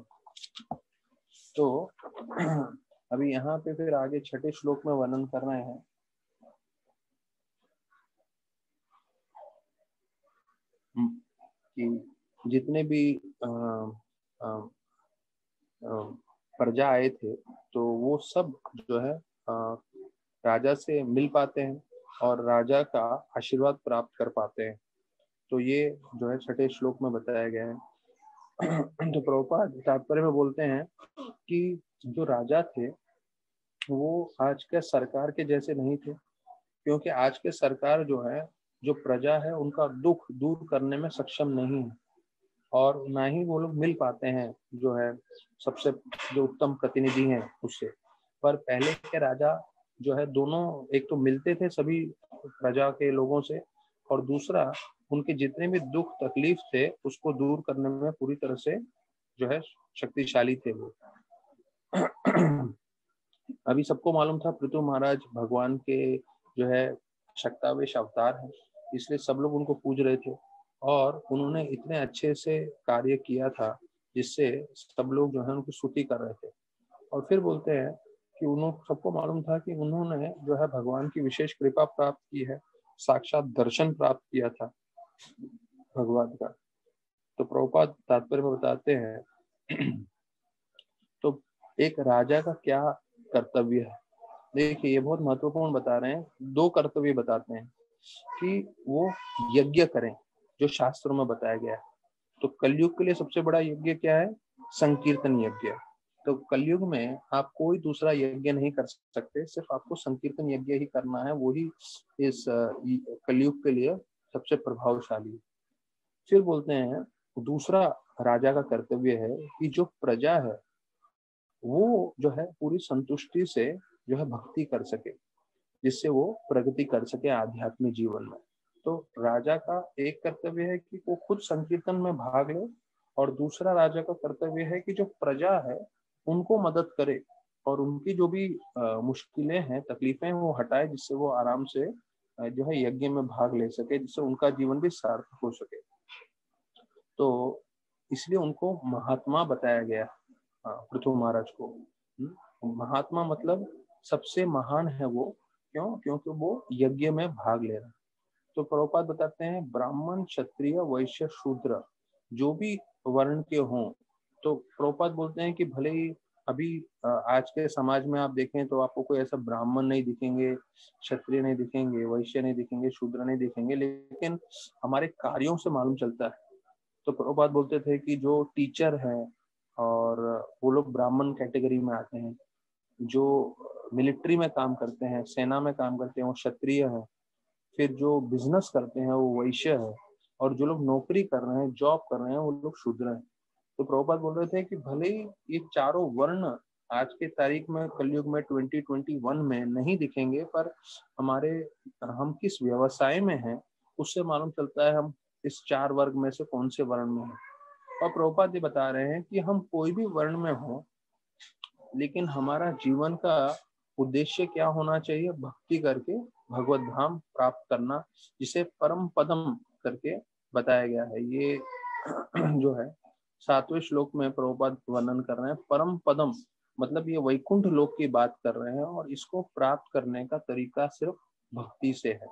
तो अभी यहाँ पे फिर आगे छठे श्लोक में वर्णन कर रहे हैं कि जितने भी आ, आ, प्रजा आए थे तो वो सब जो है आ, राजा से मिल पाते हैं और राजा का आशीर्वाद प्राप्त कर पाते हैं। तो ये जो है छठे श्लोक में बताया गया है। तो प्रभुपाद तात्पर्य में बोलते हैं कि जो राजा थे वो आज के सरकार के जैसे नहीं थे, क्योंकि आज के सरकार जो है, जो प्रजा है, उनका दुख दूर करने में सक्षम नहीं है और ना ही वो लोग मिल पाते हैं जो है सबसे जो उत्तम प्रतिनिधि हैं उससे। पर पहले के राजा जो है दोनों, एक तो मिलते थे सभी प्रजा के लोगों से, और दूसरा उनके जितने भी दुख तकलीफ थे उसको दूर करने में पूरी तरह से जो है शक्तिशाली थे वो। अभी सबको मालूम था पृथु महाराज भगवान के जो है शक्तावेश अवतार है, इसलिए सब लोग उनको पूज रहे थे और उन्होंने इतने अच्छे से कार्य किया था जिससे सब लोग जो है उनको स्तुति कर रहे थे। और फिर बोलते हैं कि उन्होंने, सबको मालूम था कि उन्होंने जो है भगवान की विशेष कृपा प्राप्त की है, साक्षात दर्शन प्राप्त किया था भगवान का। तो प्रभुपाद तात्पर्य में बताते हैं तो एक राजा का क्या कर्तव्य है। देखिए ये बहुत महत्वपूर्ण बता रहे हैं, दो कर्तव्य बताते हैं कि वो यज्ञ करें जो शास्त्रों में बताया गया है। तो कलयुग के लिए सबसे बड़ा यज्ञ क्या है, संकीर्तन यज्ञ। तो कलयुग में आप कोई दूसरा यज्ञ नहीं कर सकते, सिर्फ आपको संकीर्तन यज्ञ ही करना है, वही इस कलयुग के लिए सबसे प्रभावशाली। फिर बोलते हैं दूसरा राजा का कर्तव्य है कि जो प्रजा है वो जो है पूरी संतुष्टि से जो है भक्ति कर सके, जिससे वो प्रगति कर सके आध्यात्मिक जीवन में। तो राजा का एक कर्तव्य है कि वो खुद संकीर्तन में भाग ले, और दूसरा राजा का कर्तव्य है कि जो प्रजा है उनको मदद करे और उनकी जो भी मुश्किलें हैं, तकलीफें, वो हटाए, जिससे वो आराम से जो है यज्ञ में भाग ले सके, जिससे उनका जीवन भी सार्थक हो सके। तो इसलिए उनको महात्मा बताया गया पृथु महाराज को। महात्मा मतलब सबसे महान है वो, क्यों? क्योंकि वो यज्ञ में भाग ले रहा है। तो प्रभुपाद बताते हैं ब्राह्मण, क्षत्रिय, वैश्य, शूद्र जो भी वर्ण के हों, तो प्रभुपाद बोलते हैं कि भले ही अभी आज के समाज में आप देखें तो आपको कोई ऐसा ब्राह्मण नहीं दिखेंगे, क्षत्रिय नहीं दिखेंगे, वैश्य नहीं दिखेंगे, शूद्र नहीं दिखेंगे, लेकिन हमारे कार्यों से मालूम चलता है। तो प्रभुपाद बोलते थे कि जो टीचर है और वो लोग ब्राह्मण कैटेगरी में आते हैं, जो मिलिट्री में काम करते हैं, सेना में काम करते हैं, वो क्षत्रिय है। फिर जो बिजनेस करते हैं वो वैश्य है, और जो लोग नौकरी कर रहे हैं, जॉब कर रहे हैं, वो लोग शूद्र हैं। तो प्रभुपाद बोल रहे थे कि भले ही ये चारों वर्ण आज के तारीख में, कलयुग में, ट्वेंटी ट्वेंटी वन में नहीं दिखेंगे, पर हमारे हम किस व्यवसाय में हैं उससे मालूम चलता है हम इस चार वर्ग में से कौन से वर्ण में हैं। और प्रभुपाद ये बता रहे हैं कि हम कोई भी वर्ण में हो, लेकिन हमारा जीवन का उद्देश्य क्या होना चाहिए? भक्ति करके भगवत धाम प्राप्त करना, जिसे परम पदम करके बताया गया है। ये जो है सातवें श्लोक में प्रभुपाद वर्णन कर रहे हैं। परम पदम मतलब ये वैकुंठ लोक की बात कर रहे हैं, और इसको प्राप्त करने का तरीका सिर्फ भक्ति से है।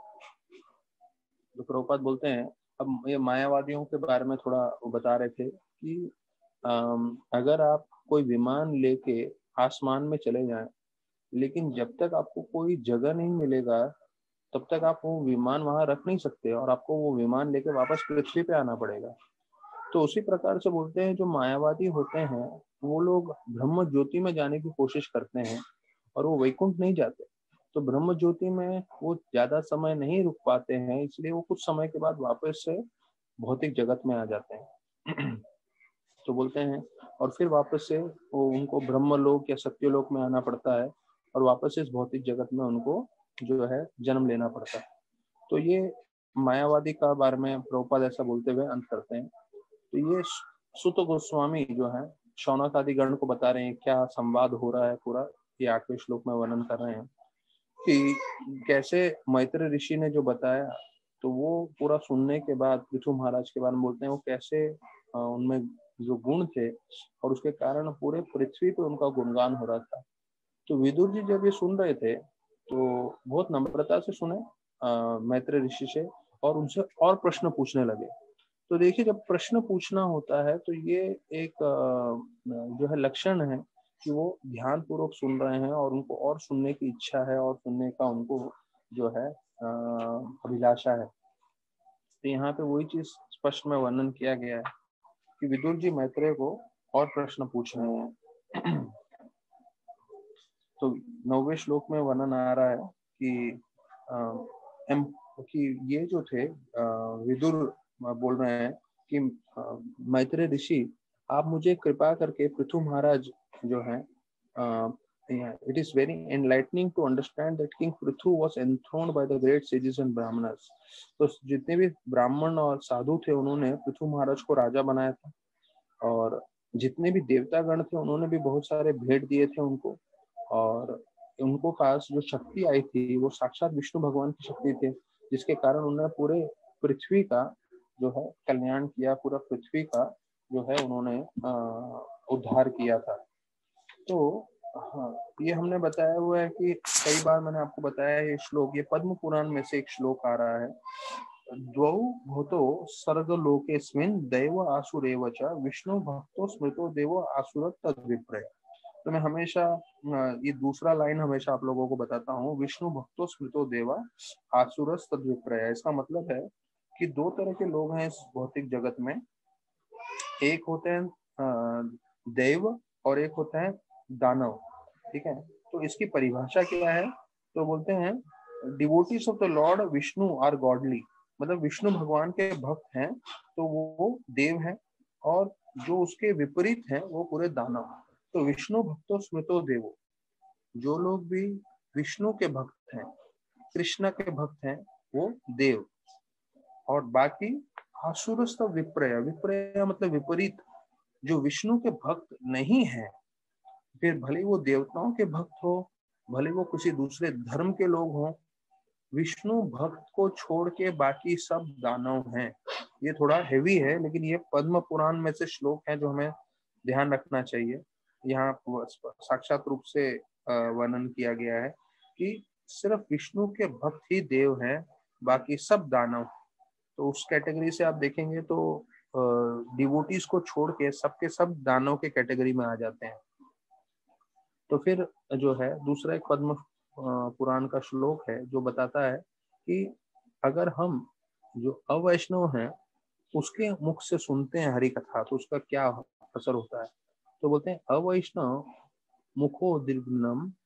तो प्रभुपाद बोलते हैं, अब ये मायावादियों के बारे में थोड़ा बता रहे थे कि अगर आप कोई विमान लेके आसमान में चले जाएं, लेकिन जब तक आपको कोई जगह नहीं मिलेगा तब तक आप वो विमान वहां रख नहीं सकते, और आपको वो विमान लेके वापस पृथ्वी पे आना पड़ेगा। तो उसी प्रकार से बोलते हैं जो मायावादी होते हैं वो लोग ब्रह्म ज्योति में जाने की कोशिश करते हैं, और वो वैकुंठ नहीं जाते। तो ब्रह्म ज्योति में वो ज्यादा समय नहीं रुक पाते हैं, इसलिए वो कुछ समय के बाद वापस से भौतिक जगत में आ जाते हैं। तो बोलते हैं, और फिर वापस से वो उनको ब्रह्मलोक या सत्यलोक में आना पड़ता है, और वापस से इस भौतिक जगत में उनको जो है जन्म लेना पड़ता है। तो ये मायावादी का बारे में प्रभुपाद ऐसा बोलते हुए अंत करते हैं। तो ये सुत गोस्वामी जो है शौनक आदि गण को बता रहे हैं क्या संवाद हो रहा है पूरा, ये आठवें श्लोक में वर्णन कर रहे हैं कि कैसे मैत्र ऋषि ने जो बताया, तो वो पूरा सुनने के बाद पृथु महाराज के बारे में बोलते हैं वो कैसे उनमें जो गुण थे और उसके कारण पूरे पृथ्वी पे उनका गुणगान हो रहा था। तो विदुर जी जब ये सुन रहे थे तो बहुत नम्रता से सुने मैत्र ऋषि से, और उनसे और प्रश्न पूछने लगे। तो देखिए, जब प्रश्न पूछना होता है तो ये एक जो है लक्षण है कि वो ध्यान पूर्वक सुन रहे हैं, और उनको और सुनने की इच्छा है, और सुनने का उनको जो है अभिलाषा है। तो यहाँ पे वही चीज स्पष्ट में वर्णन किया गया है कि विदुर जी मैत्रेय को और प्रश्न पूछ रहे हैं। तो नौवें श्लोक में वर्णन आ रहा है कि आ, एम, कि ये जो थे विदुर बोल रहे हैं कि मैत्रेय ऋषि, आप मुझे कृपा करके पृथु महाराज जो है, it is very enlightening to understand that king Prithu was enthroned by the great sages and brahmanas. तो जितने भी ब्राह्मण और साधु थे उन्होंने पृथु महाराज को राजा बनाया था, और जितने भी देवतागण थे उन्होंने भी बहुत सारे भेंट दिए थे उनको, और उनको पास जो शक्ति आई थी वो साक्षात विष्णु भगवान की शक्ति थी, जिसके कारण उन्होंने पूरे पृथ्वी का जो है कल्याण किया, पूरा पृथ्वी का जो है उन्होंने उद्धार किया था। तो हाँ, ये हमने बताया हुआ है कि कई बार मैंने आपको बताया ये श्लोक, ये पद्म पुराण में से एक श्लोक आ रहा है। द्वौ भूतो सर्गलोकेस्मिन् दैव आसुरेव च विष्णु भक्तो स्मृतो देवो आसुर तद्विप्रय। तो मैं हमेशा ये दूसरा लाइन हमेशा आप लोगों को बताता हूँ, विष्णु भक्तो स्मृतो देवा आसुरस तद्विप्रय। इसका मतलब है कि दो तरह के लोग हैं इस भौतिक जगत में, एक होते हैं देव और एक होते हैं दानव। ठीक है, तो इसकी परिभाषा क्या है? तो बोलते हैं devotees of the Lord Vishnu are godly, मतलब विष्णु भगवान के भक्त हैं तो वो देव हैं, और जो उसके विपरीत हैं वो पूरे दानव। तो विष्णु भक्तो स्मृतो देवो, जो लोग भी विष्णु के भक्त हैं, कृष्ण के भक्त हैं, वो देव। और बाकी आसुरस्त विप्रय, विप्रय मतलब विपरीत, जो विष्णु के भक्त नहीं है, फिर भले वो देवताओं के भक्त हो, भले वो किसी दूसरे धर्म के लोग हों, विष्णु भक्त को छोड़ के बाकी सब दानव हैं। ये थोड़ा हेवी है, लेकिन ये पद्म पुराण में से श्लोक है जो हमें ध्यान रखना चाहिए। यहाँ साक्षात रूप से वर्णन किया गया है कि सिर्फ विष्णु के भक्त ही देव हैं, बाकी सब दानव। तो उस कैटेगरी से आप देखेंगे तो डिवोटीज को छोड़ के सबके सब दानव के कैटेगरी में आ जाते हैं। तो फिर जो है दूसरा एक पद्म पुराण का श्लोक है जो बताता है कि अगर हम जो अवैष्णव हैं उसके मुख से सुनते हैं हरि कथा तो उसका क्या असर होता है। तो बोलते हैं अवैष्णव मुखो दीर्घनम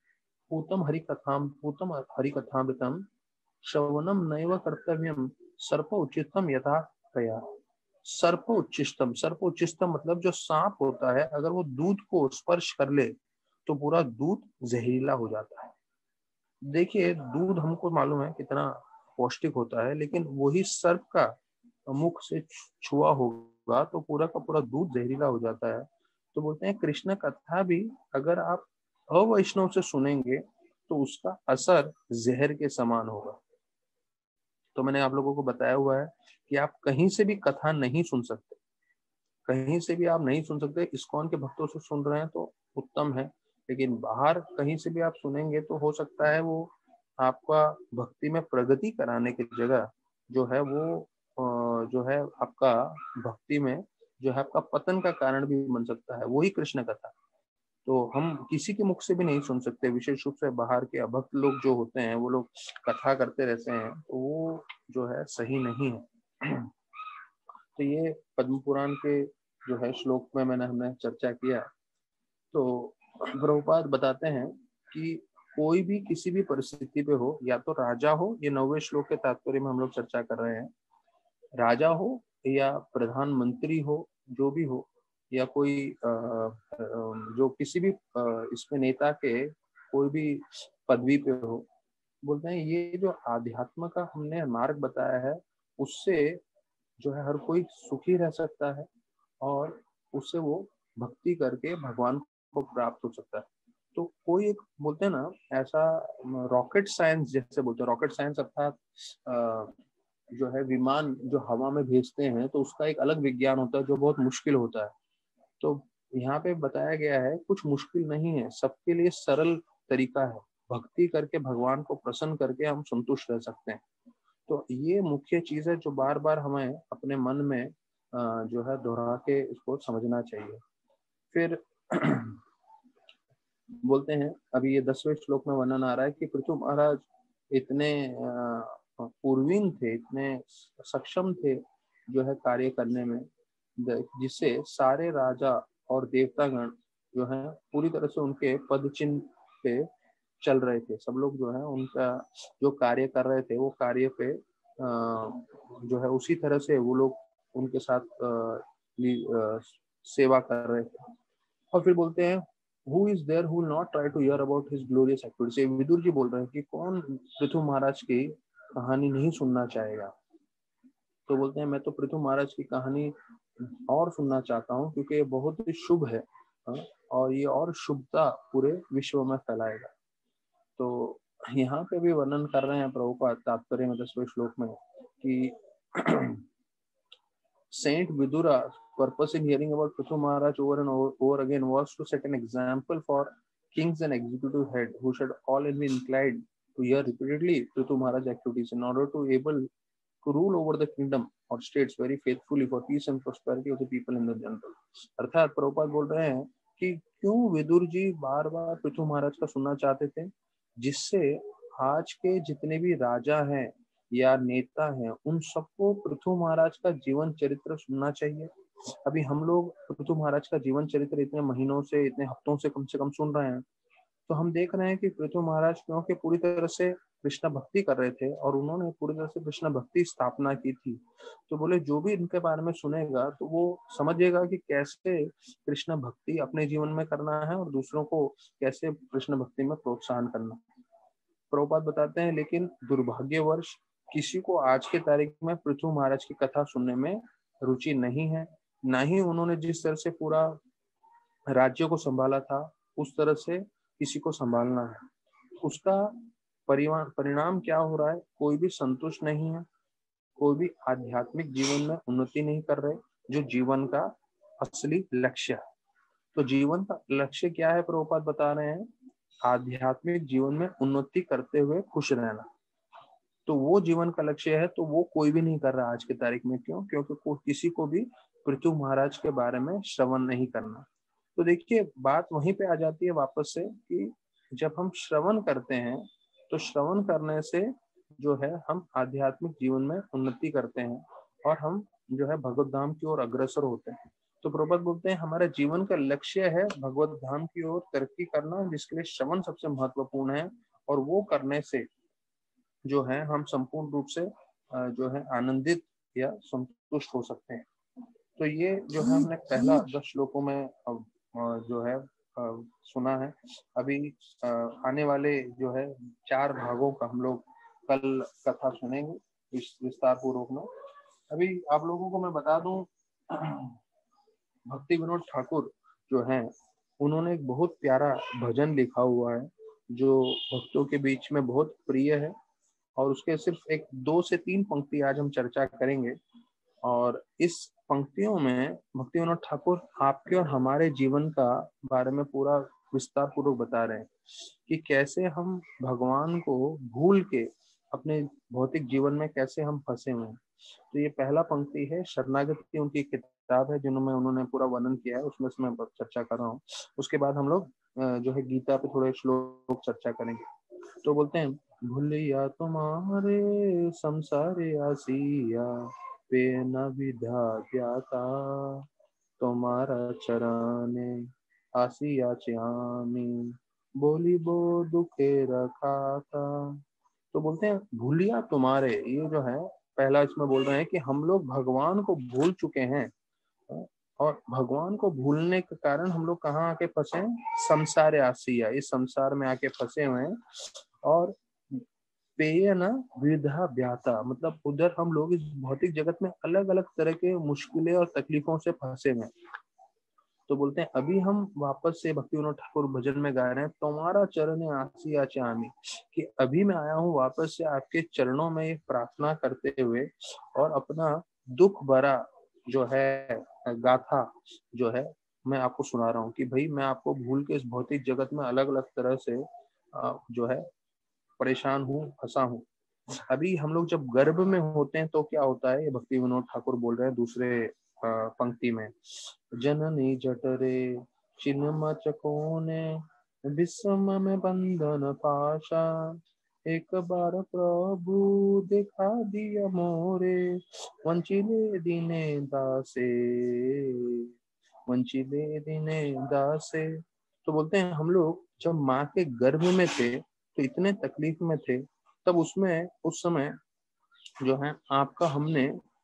पूतम हरिकथाम पूतम हरिकथामृतम श्रवणम नैव कर्तव्यम सर्प उचितम यथा तया। सर्प उच्चिष्टम, सर्प उच्चिष्टम मतलब जो सांप होता है अगर वो दूध को स्पर्श कर ले तो पूरा दूध जहरीला हो जाता है। देखिए दूध हमको मालूम है कितना पौष्टिक होता है, लेकिन वही सर्प का मुख से छुआ होगा तो पूरा का पूरा दूध जहरीला हो जाता है। तो बोलते हैं कृष्ण कथा भी अगर आप अवैष्णव से सुनेंगे तो उसका असर जहर के समान होगा। तो मैंने आप लोगों को बताया हुआ है कि आप कहीं से भी कथा नहीं सुन सकते, कहीं से भी आप नहीं सुन सकते। इस्कॉन के भक्तों से सुन रहे हैं तो उत्तम है, लेकिन बाहर कहीं से भी आप सुनेंगे तो हो सकता है वो आपका भक्ति में प्रगति कराने की जगह जो है वो जो है आपका भक्ति में जो है आपका पतन का कारण भी बन सकता है। वही कृष्ण कथा तो हम किसी के मुख से भी नहीं सुन सकते, विशेष रूप से बाहर के अभक्त लोग जो होते हैं वो लोग कथा करते रहते हैं तो वो जो है सही नहीं है। तो ये पद्म पुराण के जो है श्लोक में मैंने हमने चर्चा किया। तो प्रभुपाद बताते हैं कि कोई भी किसी भी परिस्थिति पे हो, या तो राजा हो, ये नौवे श्लोक के तात्पर्य में हम लोग चर्चा कर रहे हैं, राजा हो या प्रधानमंत्री हो, जो भी हो, या कोई आ, जो किसी भी आ, इसमें नेता के कोई भी पदवी पे हो, बोलते हैं ये जो आध्यात्म का हमने मार्ग बताया है उससे जो है हर कोई सुखी रह सकता है और उससे वो भक्ति करके भगवान को प्राप्त हो सकता है। तो कोई एक बोलते हैं ना ऐसा रॉकेट साइंस जैसे बोलते हैं, रॉकेट साइंस अर्थात जो है विमान जो हवा में भेजते हैं तो उसका एक अलग विज्ञान होता है जो बहुत मुश्किल होता है। तो यहाँ पे बताया गया है कुछ मुश्किल नहीं है, सबके लिए सरल तरीका है, भक्ति करके भगवान को प्रसन्न करके हम संतुष्ट रह सकते हैं। तो ये मुख्य चीज है जो बार बार हमें अपने मन में जो है दोहरा के इसको समझना चाहिए। फिर बोलते हैं अभी ये दसवें श्लोक में वर्णन आ रहा है कि पृथु महाराज इतने पूर्वीन थे, इतने सक्षम थे जो है कार्य करने में, जिससे सारे राजा और देवतागण जो है पूरी तरह से उनके पद चिन्ह पे चल रहे थे। सब लोग जो है उनका जो कार्य कर रहे थे वो कार्य पे जो है उसी तरह से वो लोग उनके साथ सेवा कर रहे थे। और फिर बोलते हैं Who is there who will not try to hear about his glorious activities? Vidur ji बोल रहे हैं कि कौन पृथु महाराज की कहानी नहीं सुनना चाहेगा। तो बोलते हैं मैं तो पृथु महाराज की कहानी और सुनना चाहता हूँ क्योंकि ये बहुत ही शुभ है और ये और शुभता पूरे विश्व में फैलाएगा। तो यहाँ पे भी वर्णन कर रहे हैं प्रभुपाद तात्पर्य में दसवें श्लोक में कि Saint Vidura's purpose in hearing about Prithu Maharaj over and over, over again was to set an example for kings and executive head who should all be inclined to hear repeatedly Prithu Maharaj activities in order to able to rule over the kingdom or states very faithfully for peace and prosperity of the people in the general। अर्थात प्रभुपाद बोल रहे हैं कि क्यों विदुर जी बार बार पृथु महाराज का सुनना चाहते थे, जिससे आज के जितने भी राजा हैं या नेता हैं उन सबको पृथु महाराज का जीवन चरित्र सुनना चाहिए। अभी हम लोग पृथु महाराज का जीवन चरित्र इतने महीनों से इतने हफ्तों से कम से कम सुन रहे हैं, तो हम देख रहे हैं कि पृथु महाराज क्योंकि पूरी तरह से कृष्ण भक्ति कर रहे थे और उन्होंने पूरी तरह से कृष्ण भक्ति स्थापना की थी। तो बोले जो भी इनके बारे में सुनेगा तो वो समझेगा कि कैसे कृष्ण भक्ति अपने जीवन में करना है और दूसरों को कैसे कृष्ण भक्ति में प्रोत्साहन करना। प्रभुपाद बताते हैं लेकिन दुर्भाग्यवश किसी को आज के तारीख में पृथु महाराज की कथा सुनने में रुचि नहीं है, ना ही उन्होंने जिस तरह से पूरा राज्य को संभाला था उस तरह से किसी को संभालना है। उसका परिणाम क्या हो रहा है, कोई भी संतुष्ट नहीं है, कोई भी आध्यात्मिक जीवन में उन्नति नहीं कर रहे, जो जीवन का असली लक्ष्य है। तो जीवन का लक्ष्य क्या है प्रभुपाद बता रहे हैं, आध्यात्मिक जीवन में उन्नति करते हुए खुश रहना। तो वो जीवन का लक्ष्य है तो वो कोई भी नहीं कर रहा आज की तारीख में। क्यों? क्योंकि को, किसी को भी पृथु महाराज के बारे में श्रवण नहीं करना। तो देखिए बात वहीं पे आ जाती है वापस से कि जब हम श्रवण करते हैं तो श्रवण करने से जो है हम आध्यात्मिक जीवन में उन्नति करते हैं और हम जो है भगवत धाम की ओर अग्रसर होते हैं। तो प्रभुपाद बोलते हैं हमारे जीवन का लक्ष्य है भगवत धाम की ओर तरक्की करना, जिसके लिए श्रवण सबसे महत्वपूर्ण है, और वो करने से जो है हम संपूर्ण रूप से जो है आनंदित या संतुष्ट हो सकते हैं। तो ये जो है हमने पहला दस श्लोकों में जो है सुना है। अभी आने वाले जो है चार भागों का हम लोग कल कथा सुनेंगे विस्तार पूर्वक में। अभी आप लोगों को मैं बता दूं, भक्ति विनोद ठाकुर जो है उन्होंने एक बहुत प्यारा भजन लिखा हुआ है जो भक्तों के बीच में बहुत प्रिय है, और उसके सिर्फ एक दो से तीन पंक्ति आज हम चर्चा करेंगे। और इस पंक्तियों में भक्ति विनोद ठाकुर आपके और हमारे जीवन का बारे में पूरा विस्तार पूर्वक बता रहे हैं कि कैसे हम भगवान को भूल के अपने भौतिक जीवन में कैसे हम फंसे हुए हैं। तो ये पहला पंक्ति है, शरणागति उनकी किताब है जिन्होंने उन्होंने पूरा वर्णन किया है, उसमें से मैं चर्चा कर रहा हूँ। उसके बाद हम लोग जो है गीता पे थोड़े श्लोक चर्चा करेंगे। तो बोलते हैं, भूलिया तुम्हारे संसारे आसिया पे न विधा ज्ञाता, तुम्हारा चराने आसिया च्यामी बोली बो दुखे रखा था। तो बोलते हैं भूलिया तुम्हारे, ये जो है पहला इसमें बोल रहे हैं कि हम लोग भगवान को भूल चुके हैं, और भगवान को भूलने के कारण हम लोग कहाँ आके फंसे हैं, संसार आसिया, इस संसार में आके फंसे हुए हैं। और पेय न विधा व्याता, मतलब उधर हम लोग इस भौतिक जगत में अलग अलग तरह के मुश्किलें और तकलीफों से फंसे हुए। तो बोलते हैं अभी हम वापस से भक्ति विनोद ठाकुर भजन में गा रहे हैं, तुम्हारा चरण आसिया चामी, कि अभी मैं आया हूँ वापस से आपके चरणों में प्रार्थना करते हुए, और अपना दुख भरा जो है गाथा जो है मैं आपको सुना रहा हूँ कि भाई मैं आपको भूल के इस भौतिक जगत में अलग अलग तरह से जो है परेशान हूँ, फंसा हूँ। अभी हम लोग जब गर्भ में होते हैं तो क्या होता है, ये भक्ति विनोद ठाकुर बोल रहे हैं दूसरे पंक्ति में, जननी जठरे चिन्ह चकोने विषम में बंधन पाशा, एक बार प्रभु दिखा दिया मोरे वंचिले दिने दासे, वंचिले दिने दासे। तो बोलते हैं हम लोग जब माँ के गर्भ में थे तो इतने तकलीफ में थे, तब उसमें उस समय जो है आपका हमने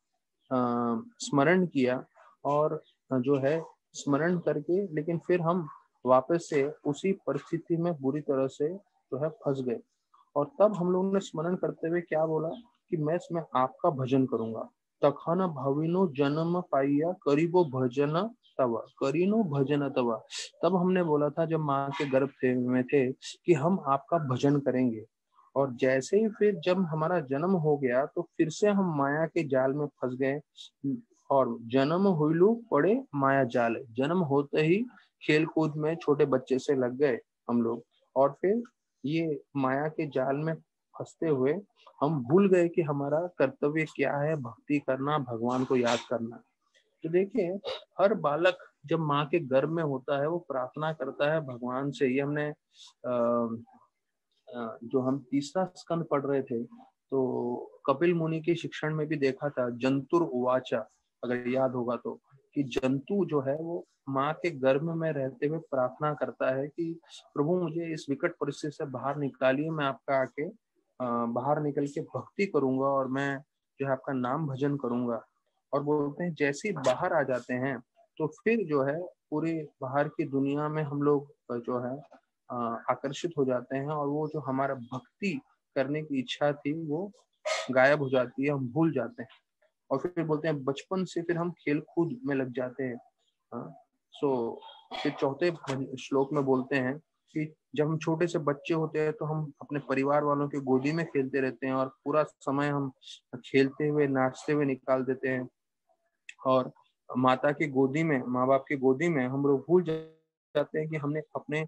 स्मरण किया, और जो है स्मरण करके लेकिन फिर हम वापस से उसी परिस्थिति में बुरी तरह से जो है फंस गए। और तब हम लोगों ने स्मरण करते हुए क्या बोला कि मैं इसमें आपका भजन करूंगा। तखन भविनो जन्म पाइया करीबो भजन तवा, करीनो भजन तवा। तब हमने बोला था जब माँ के गर्भ थे में थे कि हम आपका भजन करेंगे। और जैसे ही फिर जब हमारा जन्म हो गया तो फिर से हम माया के जाल में फंस गए, और जन्म हुईलू पड़े माया जाल, जन्म होते ही खेल कूद में छोटे बच्चे से लग गए हम लोग, और फिर ये माया के जाल में फंसते हुए हम भूल गए कि हमारा कर्तव्य क्या है, भक्ति करना, भगवान को याद करना। तो देखिए हर बालक जब माँ के गर्भ में होता है वो प्रार्थना करता है भगवान से। ये हमने आ, जो हम तीसरा स्कंद पढ़ रहे थे तो कपिल मुनि के शिक्षण में भी देखा था, जंतुर उवाचा, अगर याद होगा तो, कि जंतु जो है वो माँ के गर्भ में रहते हुए प्रार्थना करता है कि प्रभु मुझे इस विकट परिस्थिति से बाहर निकालिए, मैं आपका आके बाहर निकल के भक्ति करूंगा और मैं जो है आपका नाम भजन करूंगा। और बोलते हैं जैसे ही बाहर आ जाते हैं तो फिर जो है पूरी बाहर की दुनिया में हम लोग जो है आकर्षित हो जाते हैं, और वो जो हमारा भक्ति करने की इच्छा थी वो गायब हो जाती है, हम भूल जाते हैं। और फिर बोलते हैं बचपन से फिर हम खेल कूद में लग जाते हैं। हाँ, सो फिर चौथे श्लोक में बोलते हैं कि जब हम छोटे से बच्चे होते हैं तो हम अपने परिवार वालों की गोदी में खेलते रहते हैं, और पूरा समय हम खेलते हुए नाचते हुए निकाल देते हैं, और माता की गोदी में, माँ बाप की गोदी में हम लोग भूल जाते हैं कि हमने अपने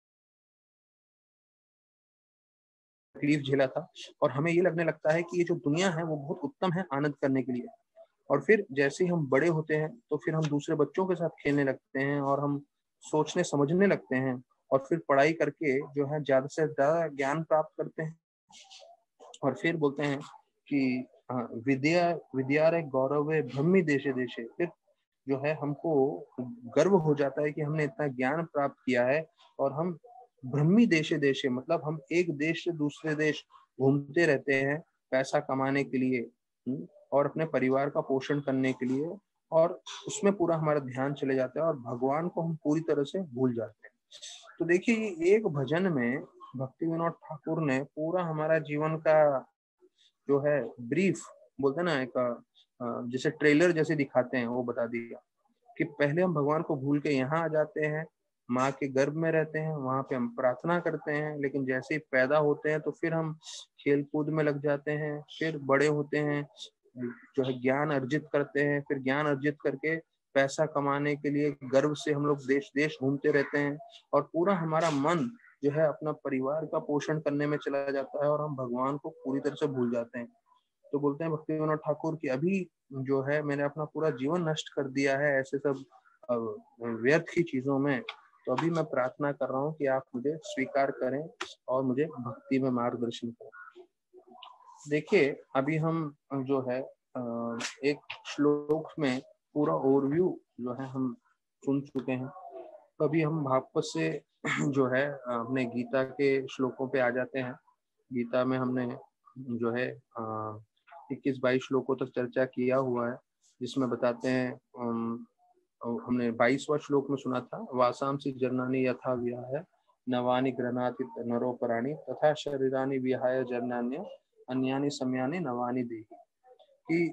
तकलीफ झेला था, और हमें ये लगने लगता है कि ये जो दुनिया है वो बहुत उत्तम है आनंद करने के लिए। और फिर जैसे ही हम बड़े होते हैं तो फिर हम दूसरे बच्चों के साथ खेलने लगते हैं, और हम सोचने समझने लगते हैं, और फिर पढ़ाई करके जो है ज्यादा से ज्यादा ज्ञान प्राप्त करते हैं। और फिर बोलते हैं कि विद्या विद्या रे गौरव ब्रह्मी देशे देशे, फिर जो है हमको गर्व हो जाता है कि हमने इतना ज्ञान प्राप्त किया है और हम ब्रह्मी देशे देशे, मतलब हम एक देश से दूसरे देश घूमते रहते हैं पैसा कमाने के लिए, हम्म, और अपने परिवार का पोषण करने के लिए, और उसमें पूरा हमारा ध्यान चले जाता है और भगवान को हम पूरी तरह से भूल जाते हैं। तो देखिए, ये एक भजन में भक्ति विनोद ठाकुर ने पूरा हमारा जीवन का जो है ब्रीफ बोलते हैं ना, एक अ, जैसे ट्रेलर जैसे दिखाते हैं, वो बता दिया कि पहले हम भगवान को भूल के यहाँ आ जाते हैं, माँ के गर्भ में रहते हैं, वहां पे हम प्रार्थना करते हैं, लेकिन जैसे ही पैदा होते हैं तो फिर हम खेल कूद में लग जाते हैं, फिर बड़े होते हैं, जो है ज्ञान अर्जित करते हैं, फिर ज्ञान अर्जित करके पैसा कमाने के लिए गर्व से हम लोग देश देश घूमते रहते हैं, और पूरा हमारा मन जो है अपना परिवार का पोषण करने में चला जाता है और हम भगवान को पूरी तरह से भूल जाते हैं। तो बोलते हैं भक्ति विनोद ठाकुर कि अभी जो है मैंने अपना पूरा जीवन नष्ट कर दिया है ऐसे सब अ, व्यर्थ की चीजों में। तो अभी मैं प्रार्थना कर रहा हूँ कि आप मुझे स्वीकार करें और मुझे भक्ति में मार्गदर्शन करें। देखिए, अभी हम जो है अ, एक श्लोक में पूरा ओवरव्यू जो है हम सुन चुके हैं। अभी हम वापस से जो है अपने गीता के श्लोकों पे आ जाते हैं। गीता में हमने जो है इक्कीस बाईस श्लोकों तक चर्चा किया हुआ है, जिसमें बताते हैं अम, हमने बाईसवां श्लोक में सुना था, वासांसी जरनानी यथा विहाय नवानि गृह्णाति नरोपराणि तथा शरीरानि विहाय जरनान्य अन्यानि समयानि नवानि देहि। कि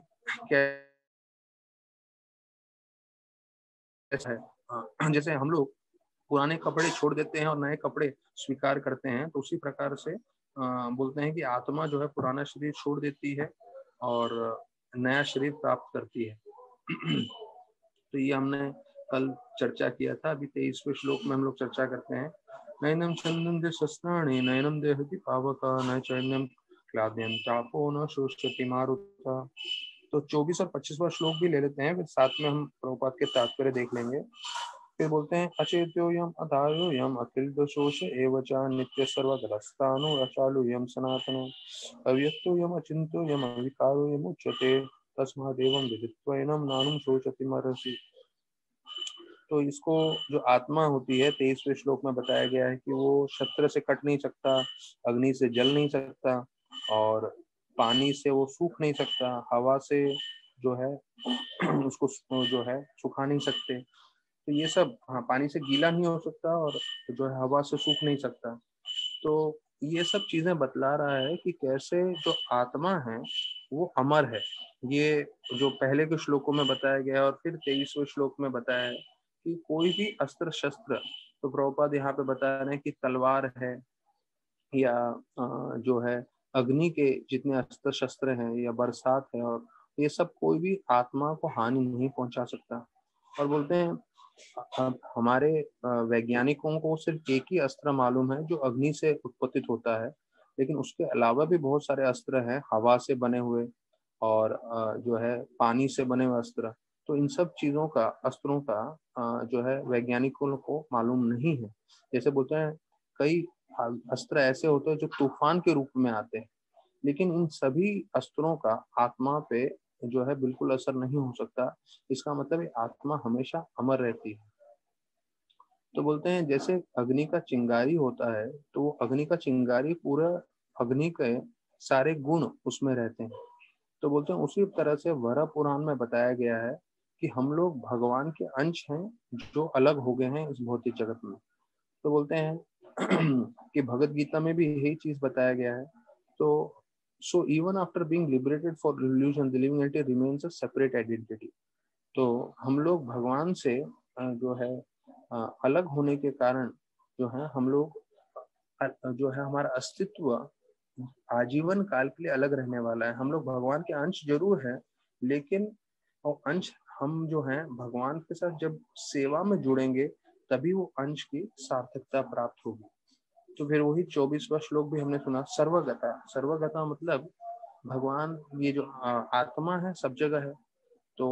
कैसा है, हाँ, जैसे हम लोग पुराने कपड़े छोड़ देते हैं और नए कपड़े स्वीकार करते हैं, तो उसी प्रकार से आ, बोलते हैं कि आत्मा जो है पुराना शरीर छोड़ देती है और नया शरीर प्राप्त करती है। तो ये हमने कल चर्चा किया था। अभी तेईसवें श्लोक में हम लोग चर्चा करते हैं, नैनम चंदन शस्त्राणि नैनम देहति पावका न चैन्यम क्लाद्यम चापो न शोष्यति मारुता। तो चौबीस और पच्चीसवां श्लोक भी ले लेते हैं, फिर साथ में हम प्रभुपाद के तात्पर्य देख लेंगे। फिर बोलते हैं, अचेत्योयम अधायोयम अखिल दोषोष एवचा नित्य सर्वग्रस्तानु अचालुयम सनातनो अव्यक्तोयम अचिंत्योयम अविकारोयम उच्यते तस्मादेवं विदित्वैनं नानुं शोचति महर्षि। तो इसको जो आत्मा होती है तेईसवें श्लोक में बताया गया है कि वो शस्त्र से कट नहीं सकता, अग्नि से जल नहीं सकता, और पानी से वो सूख नहीं सकता, हवा से जो है उसको जो है सुखा नहीं सकते। तो ये सब, हाँ, पानी से गीला नहीं हो सकता और जो है हवा से सूख नहीं सकता। तो ये सब चीजें बतला रहा है कि कैसे जो आत्मा है वो अमर है। ये जो पहले के श्लोकों में बताया गया और फिर तेईसवें श्लोक में बताया है कि कोई भी अस्त्र शस्त्र, तो प्रभुपाद यहाँ पे बता रहे हैं कि तलवार है या जो है अग्नि के जितने अस्त्र शस्त्र हैं या बरसात है, और ये सब कोई भी आत्मा को हानि नहीं पहुंचा सकता। और बोलते हैं अब हमारे वैज्ञानिकों को सिर्फ एक ही अस्त्र मालूम है जो अग्नि से उत्पत्तित होता है, लेकिन उसके अलावा भी बहुत सारे अस्त्र हैं हवा से बने हुए और जो है पानी से बने हुए अस्त्र। तो इन सब चीजों का, अस्त्रों का जो है वैज्ञानिकों को मालूम नहीं है। जैसे बोलते हैं कई अस्त्र ऐसे होते हैं जो तूफान के रूप में आते हैं, लेकिन इन सभी अस्त्रों का आत्मा पे जो है बिल्कुल असर नहीं हो सकता। इसका मतलब है आत्मा हमेशा अमर रहती है। तो बोलते हैं जैसे अग्नि का चिंगारी होता है, तो वो अग्नि का चिंगारी पूरा अग्नि के सारे गुण उसमें रहते हैं। तो बोलते हैं उसी तरह से वरा पुराण में बताया गया है कि हम लोग भगवान के अंश हैं जो अलग हो गए हैं इस भौतिक जगत में। तो बोलते हैं कि भगवत गीता में भी यही चीज बताया गया है। तो so even after being liberated for illusion the living entity remains a separate identity. तो हम लोग भगवान से जो है अलग होने के कारण जो है हम लोग जो है हमारा अस्तित्व आजीवन काल के लिए अलग रहने वाला है। हम लोग भगवान के अंश जरूर है, लेकिन वो अंश हम जो है भगवान के साथ जब सेवा में जुड़ेंगे तभी वो अंश की सार्थकता प्राप्त होगी। तो फिर वही चौबीसवां श्लोक भी हमने सुना, सर्वगता। सर्वगता मतलब भगवान, ये जो आत्मा है सब जगह है। तो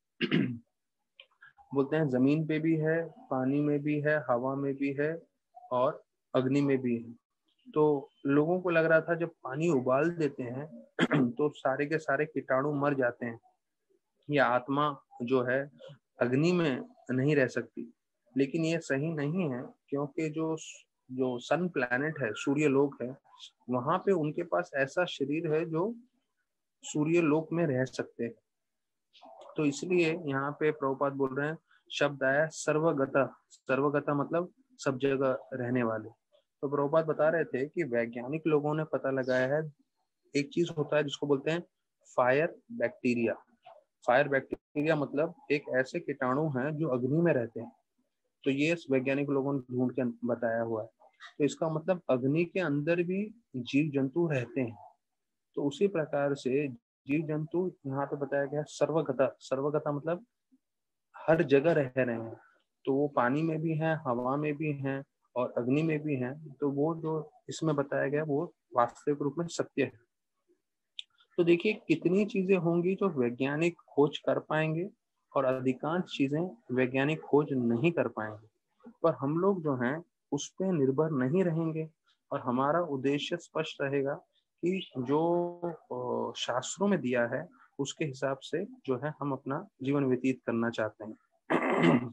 बोलते हैं जमीन पे भी है, पानी में भी है, हवा में भी है और अग्नि में भी है। तो लोगों को लग रहा था जब पानी उबाल देते हैं तो सारे के सारे कीटाणु मर जाते हैं, या आत्मा जो है अग्नि में नहीं रह सकती, लेकिन ये सही नहीं है, क्योंकि जो जो सन प्लैनेट है, सूर्य लोक है, वहां पे उनके पास ऐसा शरीर है जो सूर्य लोक में रह सकते हैं। तो इसलिए यहाँ पे प्रभुपाद बोल रहे हैं, शब्द आया सर्वगता। सर्वगता मतलब सब जगह रहने वाले। तो प्रभुपाद बता रहे थे कि वैज्ञानिक लोगों ने पता लगाया है, एक चीज होता है जिसको बोलते हैं फायर बैक्टीरिया। फायर बैक्टीरिया मतलब एक ऐसे कीटाणु हैं जो अग्नि में रहते हैं। तो ये वैज्ञानिक लोगों ने ढूंढ के बताया हुआ है। तो इसका मतलब अग्नि के अंदर भी जीव जंतु रहते हैं। तो उसी प्रकार से जीव जंतु यहाँ पे बताया गया सर्वगता। सर्वगता मतलब हर जगह रह रहे हैं। तो वो पानी में भी हैं, हवा में भी हैं और अग्नि में भी हैं। तो वो जो इसमें बताया गया वो वास्तविक रूप में सत्य है। तो देखिए कितनी चीजें होंगी जो वैज्ञानिक खोज कर पाएंगे और अधिकांश चीजें वैज्ञानिक खोज नहीं कर पाएंगे। पर हम लोग जो हैं उस पर निर्भर नहीं रहेंगे और हमारा उद्देश्य स्पष्ट रहेगा कि जो शास्त्रों में दिया है उसके हिसाब से जो है हम अपना जीवन व्यतीत करना चाहते हैं।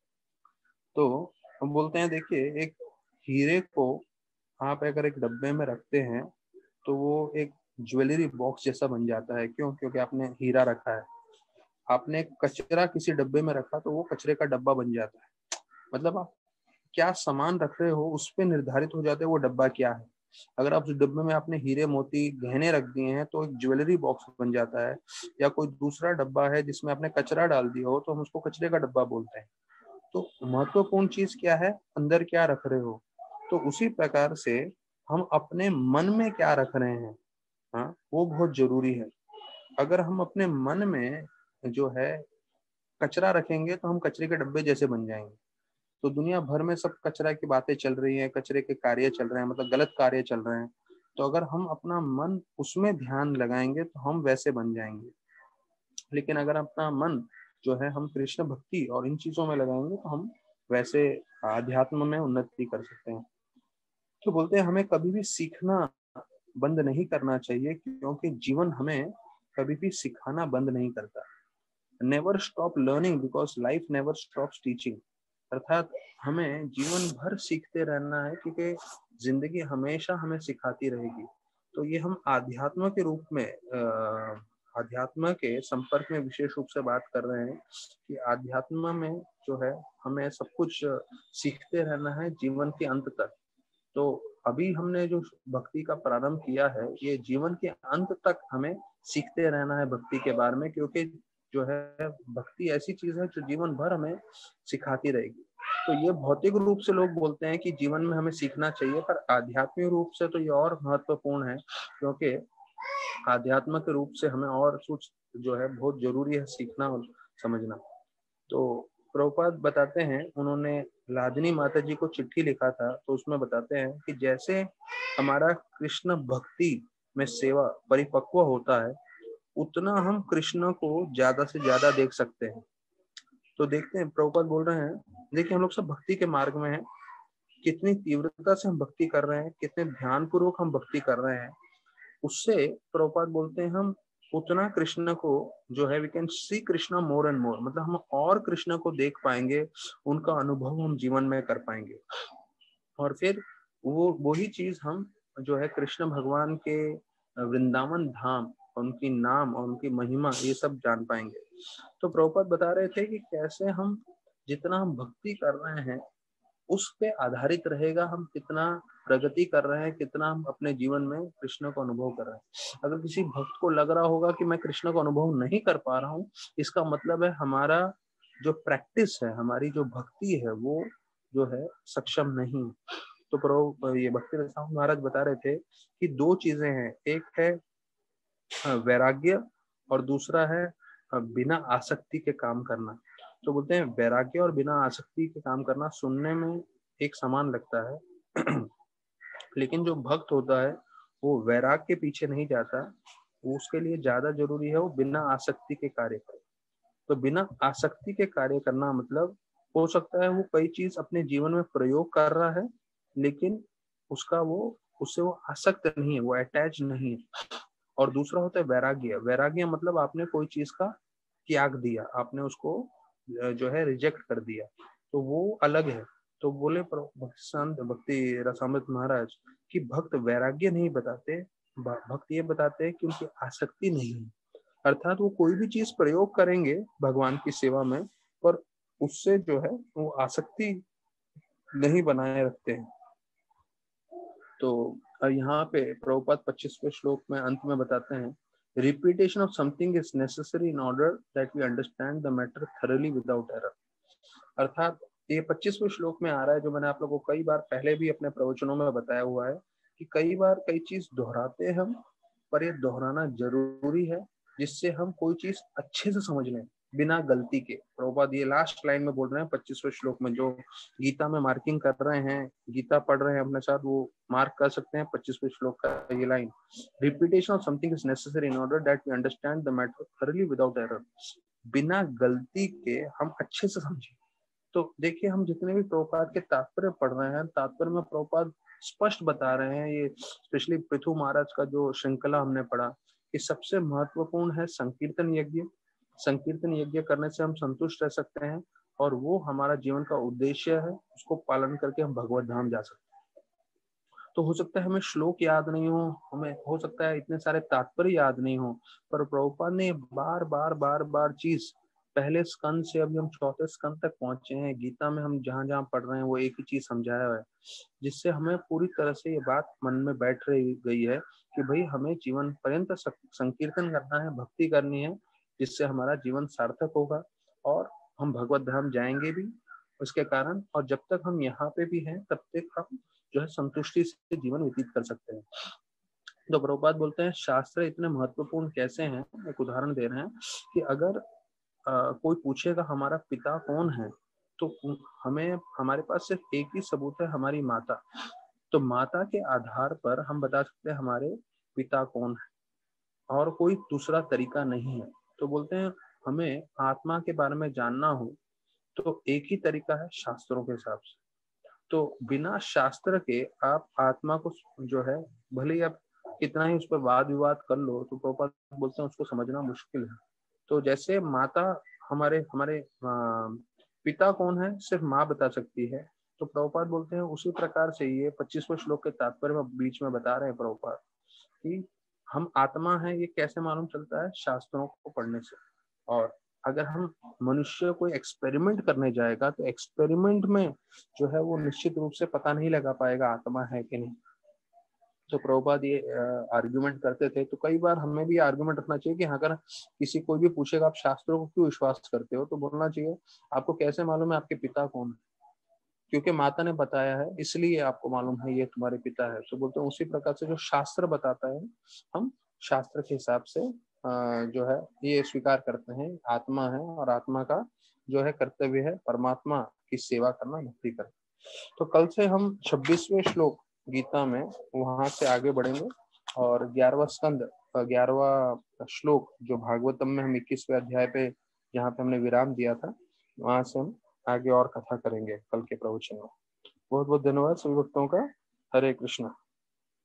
तो हम बोलते हैं, देखिए एक हीरे को आप अगर एक डब्बे में रखते हैं तो वो एक ज्वेलरी बॉक्स जैसा बन जाता है। क्यों? क्योंकि आपने हीरा रखा है। आपने कचरा किसी डब्बे में रखा तो वो कचरे का डब्बा बन जाता है। मतलब आप क्या सामान रख रहे हो उस पर निर्धारित हो जाता है वो डब्बा क्या है। अगर आप उस डब्बे में आपने हीरे मोती गहने रख दिए हैं तो एक ज्वेलरी बॉक्स बन जाता है। या कोई दूसरा डब्बा है जिसमें आपने कचरा डाल दिया हो तो हम उसको कचरे का डब्बा बोलते हैं। तो महत्वपूर्ण चीज क्या है, अंदर क्या रख रहे हो। तो उसी प्रकार से हम अपने मन में क्या रख रहे हैं, हाँ, वो बहुत जरूरी है। अगर हम अपने मन में जो है कचरा रखेंगे तो हम कचरे के डब्बे जैसे बन जाएंगे। तो दुनिया भर में सब कचरा की बातें चल रही हैं, कचरे के कार्य चल रहे हैं, मतलब गलत कार्य चल रहे हैं। तो अगर हम अपना मन उसमें ध्यान लगाएंगे तो हम वैसे बन जाएंगे। लेकिन अगर अपना मन जो है हम कृष्ण भक्ति और इन चीजों में लगाएंगे तो हम वैसे आध्यात्म में उन्नति कर सकते हैं। तो बोलते हैं हमें कभी भी सीखना बंद नहीं करना चाहिए, क्योंकि जीवन हमें कभी भी सिखाना बंद नहीं करता। Never stop learning because life never stops teaching. अर्थात हमें जीवन भर सीखते रहना है, क्योंकि जिंदगी हमेशा हमें सिखाती रहेगी। तो ये हम आध्यात्म के रूप में आध्यात्म के संपर्क में विशेष रूप से बात कर रहे हैं कि आध्यात्म में जो है हमें सब कुछ सीखते रहना है जीवन के अंत तक। तो अभी हमने जो भक्ति का प्रारंभ किया है ये जीवन के अंत तक हमें सीखते रहना है भक्ति के बारे में, क्योंकि जो है भक्ति ऐसी चीज है जो जीवन भर हमें सिखाती रहेगी। तो ये भौतिक रूप से लोग बोलते हैं कि जीवन में हमें सीखना चाहिए, पर आध्यात्मिक रूप से तो ये और महत्वपूर्ण है, क्योंकि आध्यात्म के रूप से हमें और कुछ जो है बहुत जरूरी है सीखना और समझना। तो प्रभुपाद बताते हैं, उन्होंने लादनी माता जी को चिट्ठी लिखा था, तो उसमें बताते हैं कि जैसे हमारा कृष्ण भक्ति में सेवा परिपक्व होता है उतना हम कृष्ण को ज्यादा से ज्यादा देख सकते हैं। तो देखते हैं, प्रभुपाद बोल रहे हैं, देखिए हम लोग सब भक्ति के मार्ग में हैं, कितनी तीव्रता से हम भक्ति कर रहे हैं, कितने ध्यान पूर्वक हम भक्ति कर रहे हैं, उससे प्रभुपाद बोलते हैं हम उतना कृष्ण को जो है we can see Krishna more and more, मतलब हम और कृष्ण को देख पाएंगे, उनका अनुभव हम जीवन में कर पाएंगे। और फिर वो वही चीज हम जो है कृष्ण भगवान के वृंदावन धाम, उनकी नाम और उनकी महिमा ये सब जान पाएंगे। तो प्रभुपाद बता रहे थे कि कैसे हम जितना हम भक्ति कर रहे हैं उस पे आधारित रहेगा हम कितना प्रगति कर रहे हैं, कितना हम अपने जीवन में कृष्ण को अनुभव कर रहे हैं। अगर किसी भक्त को लग रहा होगा कि मैं कृष्ण को अनुभव नहीं कर पा रहा हूँ, इसका मतलब है हमारा जो प्रैक्टिस है, हमारी जो भक्ति है वो जो है सक्षम नहीं। तो प्रभु ये भक्ति रसायन महाराज बता रहे थे कि दो चीजें हैं, एक है वैराग्य और दूसरा है बिना आसक्ति के काम करना। तो बोलते हैं वैराग्य और बिना आसक्ति के काम करना सुनने में एक समान लगता है लेकिन जो भक्त होता है वो वैराग के पीछे नहीं जाता, उसके लिए ज्यादा जरूरी है वो बिना आसक्ति के कार्य करे। तो बिना आसक्ति के कार्य करना मतलब हो सकता है वो कई चीज अपने जीवन में प्रयोग कर रहा है लेकिन उसका वो उससे वो आसक्त नहीं है, वो अटैच नहीं है। और दूसरा होता है वैराग्य। वैराग्य मतलब आपने कोई चीज का त्याग दिया, आपने उसको जो है रिजेक्ट कर दिया, तो वो अलग है। तो बोले भक्ति भक्ति रसामृत महाराज कि भक्त वैराग्य नहीं बताते, भक्त ये बताते हैं कि उनकी आसक्ति नहीं है। अर्थात वो कोई भी चीज प्रयोग करेंगे भगवान की सेवा में, पर उससे जो है वो आसक्ति नहीं बनाए रखते हैं। तो यहाँ पे प्रभुपाद पच्चीसवें श्लोक में अंत में बताते हैं, repetition of something is necessary in order that we understand the matter thoroughly without error. अर्थात ये पच्चीसवें श्लोक में आ रहा है, जो मैंने आप लोगों को कई बार पहले भी अपने प्रवचनों में बताया हुआ है कि कई बार कई चीज दोहराते हैं हम, पर ये दोहराना जरूरी है जिससे हम कोई चीज अच्छे से समझ लें बिना गलती के। प्रभुपाद ये लास्ट लाइन में बोल रहे हैं पच्चीसवें श्लोक में, जो गीता में मार्किंग कर रहे हैं, गीता पढ़ रहे हैं अपने साथ, वो मार्क कर सकते हैं पच्चीसवें श्लोक का ये line, repetition of something is necessary in order that we understand the matter thoroughly without error. बिना गलती के हम अच्छे से समझें। तो देखिए, हम जितने भी प्रभुपाद के तात्पर्य पढ़ रहे हैं, तात्पर्य में प्रभुपाद स्पष्ट बता रहे हैं, ये स्पेशली पृथु महाराज का जो श्रृंखला हमने पढ़ा कि सबसे महत्वपूर्ण है संकीर्तन यज्ञ। संकीर्तन यज्ञ करने से हम संतुष्ट रह सकते हैं और वो हमारा जीवन का उद्देश्य है, उसको पालन करके हम भगवत धाम जा सकते हैं। तो हो सकता है हमें श्लोक याद नहीं हो, हमें हो सकता है इतने सारे तात्पर्य याद नहीं हो, पर प्रभुपाद ने बार बार बार बार चीज, पहले स्कंद से अभी हम चौथे स्कंद तक पहुंचे हैं, गीता में हम जहां जहां पढ़ रहे हैं वो एक ही चीज समझाया है, जिससे हमें पूरी तरह से ये बात मन में बैठ रही गई है कि भाई हमें जीवन पर्यंत संकीर्तन करना है, भक्ति करनी है, जिससे हमारा जीवन सार्थक होगा और हम भगवत धाम जाएंगे भी उसके कारण। और जब तक हम यहाँ पे भी हैं तब तक हम जो है संतुष्टि से जीवन व्यतीत कर सकते हैं। तो प्रभुपाद बोलते हैं शास्त्र इतने महत्वपूर्ण कैसे हैं, एक उदाहरण दे रहे हैं कि अगर आ, कोई पूछेगा हमारा पिता कौन है, तो हमें हमारे पास सिर्फ एक ही सबूत है, हमारी माता। तो माता के आधार पर हम बता सकते हैं हमारे पिता कौन है, और कोई दूसरा तरीका नहीं है। तो बोलते हैं हमें आत्मा के बारे में जानना हो तो एक ही तरीका है, शास्त्रों के हिसाब से। तो बिना शास्त्र के आप आत्मा को जो है, भले ही आप कितना ही उस पर वाद विवाद कर लो, तो प्रभुपाद बोलते हैं उसको समझना मुश्किल है। तो जैसे माता हमारे हमारे पिता कौन है सिर्फ माँ बता सकती है, तो प्रभुपाद बोलते हैं उसी प्रकार से ये पच्चीसवें श्लोक के तात्पर्य में बीच में बता रहे हैं प्रभुपाद कि हम आत्मा है, ये कैसे मालूम चलता है, शास्त्रों को पढ़ने से। और अगर हम मनुष्य कोई एक्सपेरिमेंट करने जाएगा तो एक्सपेरिमेंट में जो है वो निश्चित रूप से पता नहीं लगा पाएगा आत्मा है कि नहीं। तो प्रभुपाद ये आर्ग्यूमेंट करते थे, तो कई बार हमें भी आर्ग्यूमेंट रखना चाहिए कि अगर किसी कोई भी पूछेगा आप शास्त्रों को क्यों विश्वास करते हो, तो बोलना चाहिए आपको कैसे मालूम है आपके पिता कौन है, क्योंकि माता ने बताया है इसलिए आपको मालूम है ये तुम्हारे पिता है। तो बोलते हैं उसी प्रकार से जो शास्त्र बताता है हम शास्त्र के हिसाब से जो है ये स्वीकार करते हैं आत्मा है, और आत्मा का जो है कर्तव्य है परमात्मा की सेवा करना, भक्ति करना। तो कल से हम छब्बीसवें श्लोक गीता में वहां से आगे बढ़ेंगे और ग्यारहवा स्कंद ग्यारहवा श्लोक जो भागवतम में हम इक्कीसवें अध्याय पे जहाँ पे हमने विराम दिया था, वहां से हम आगे और कथा करेंगे कल के प्रवचन में। बहुत बहुत धन्यवाद सभी भक्तों का। हरे कृष्णा।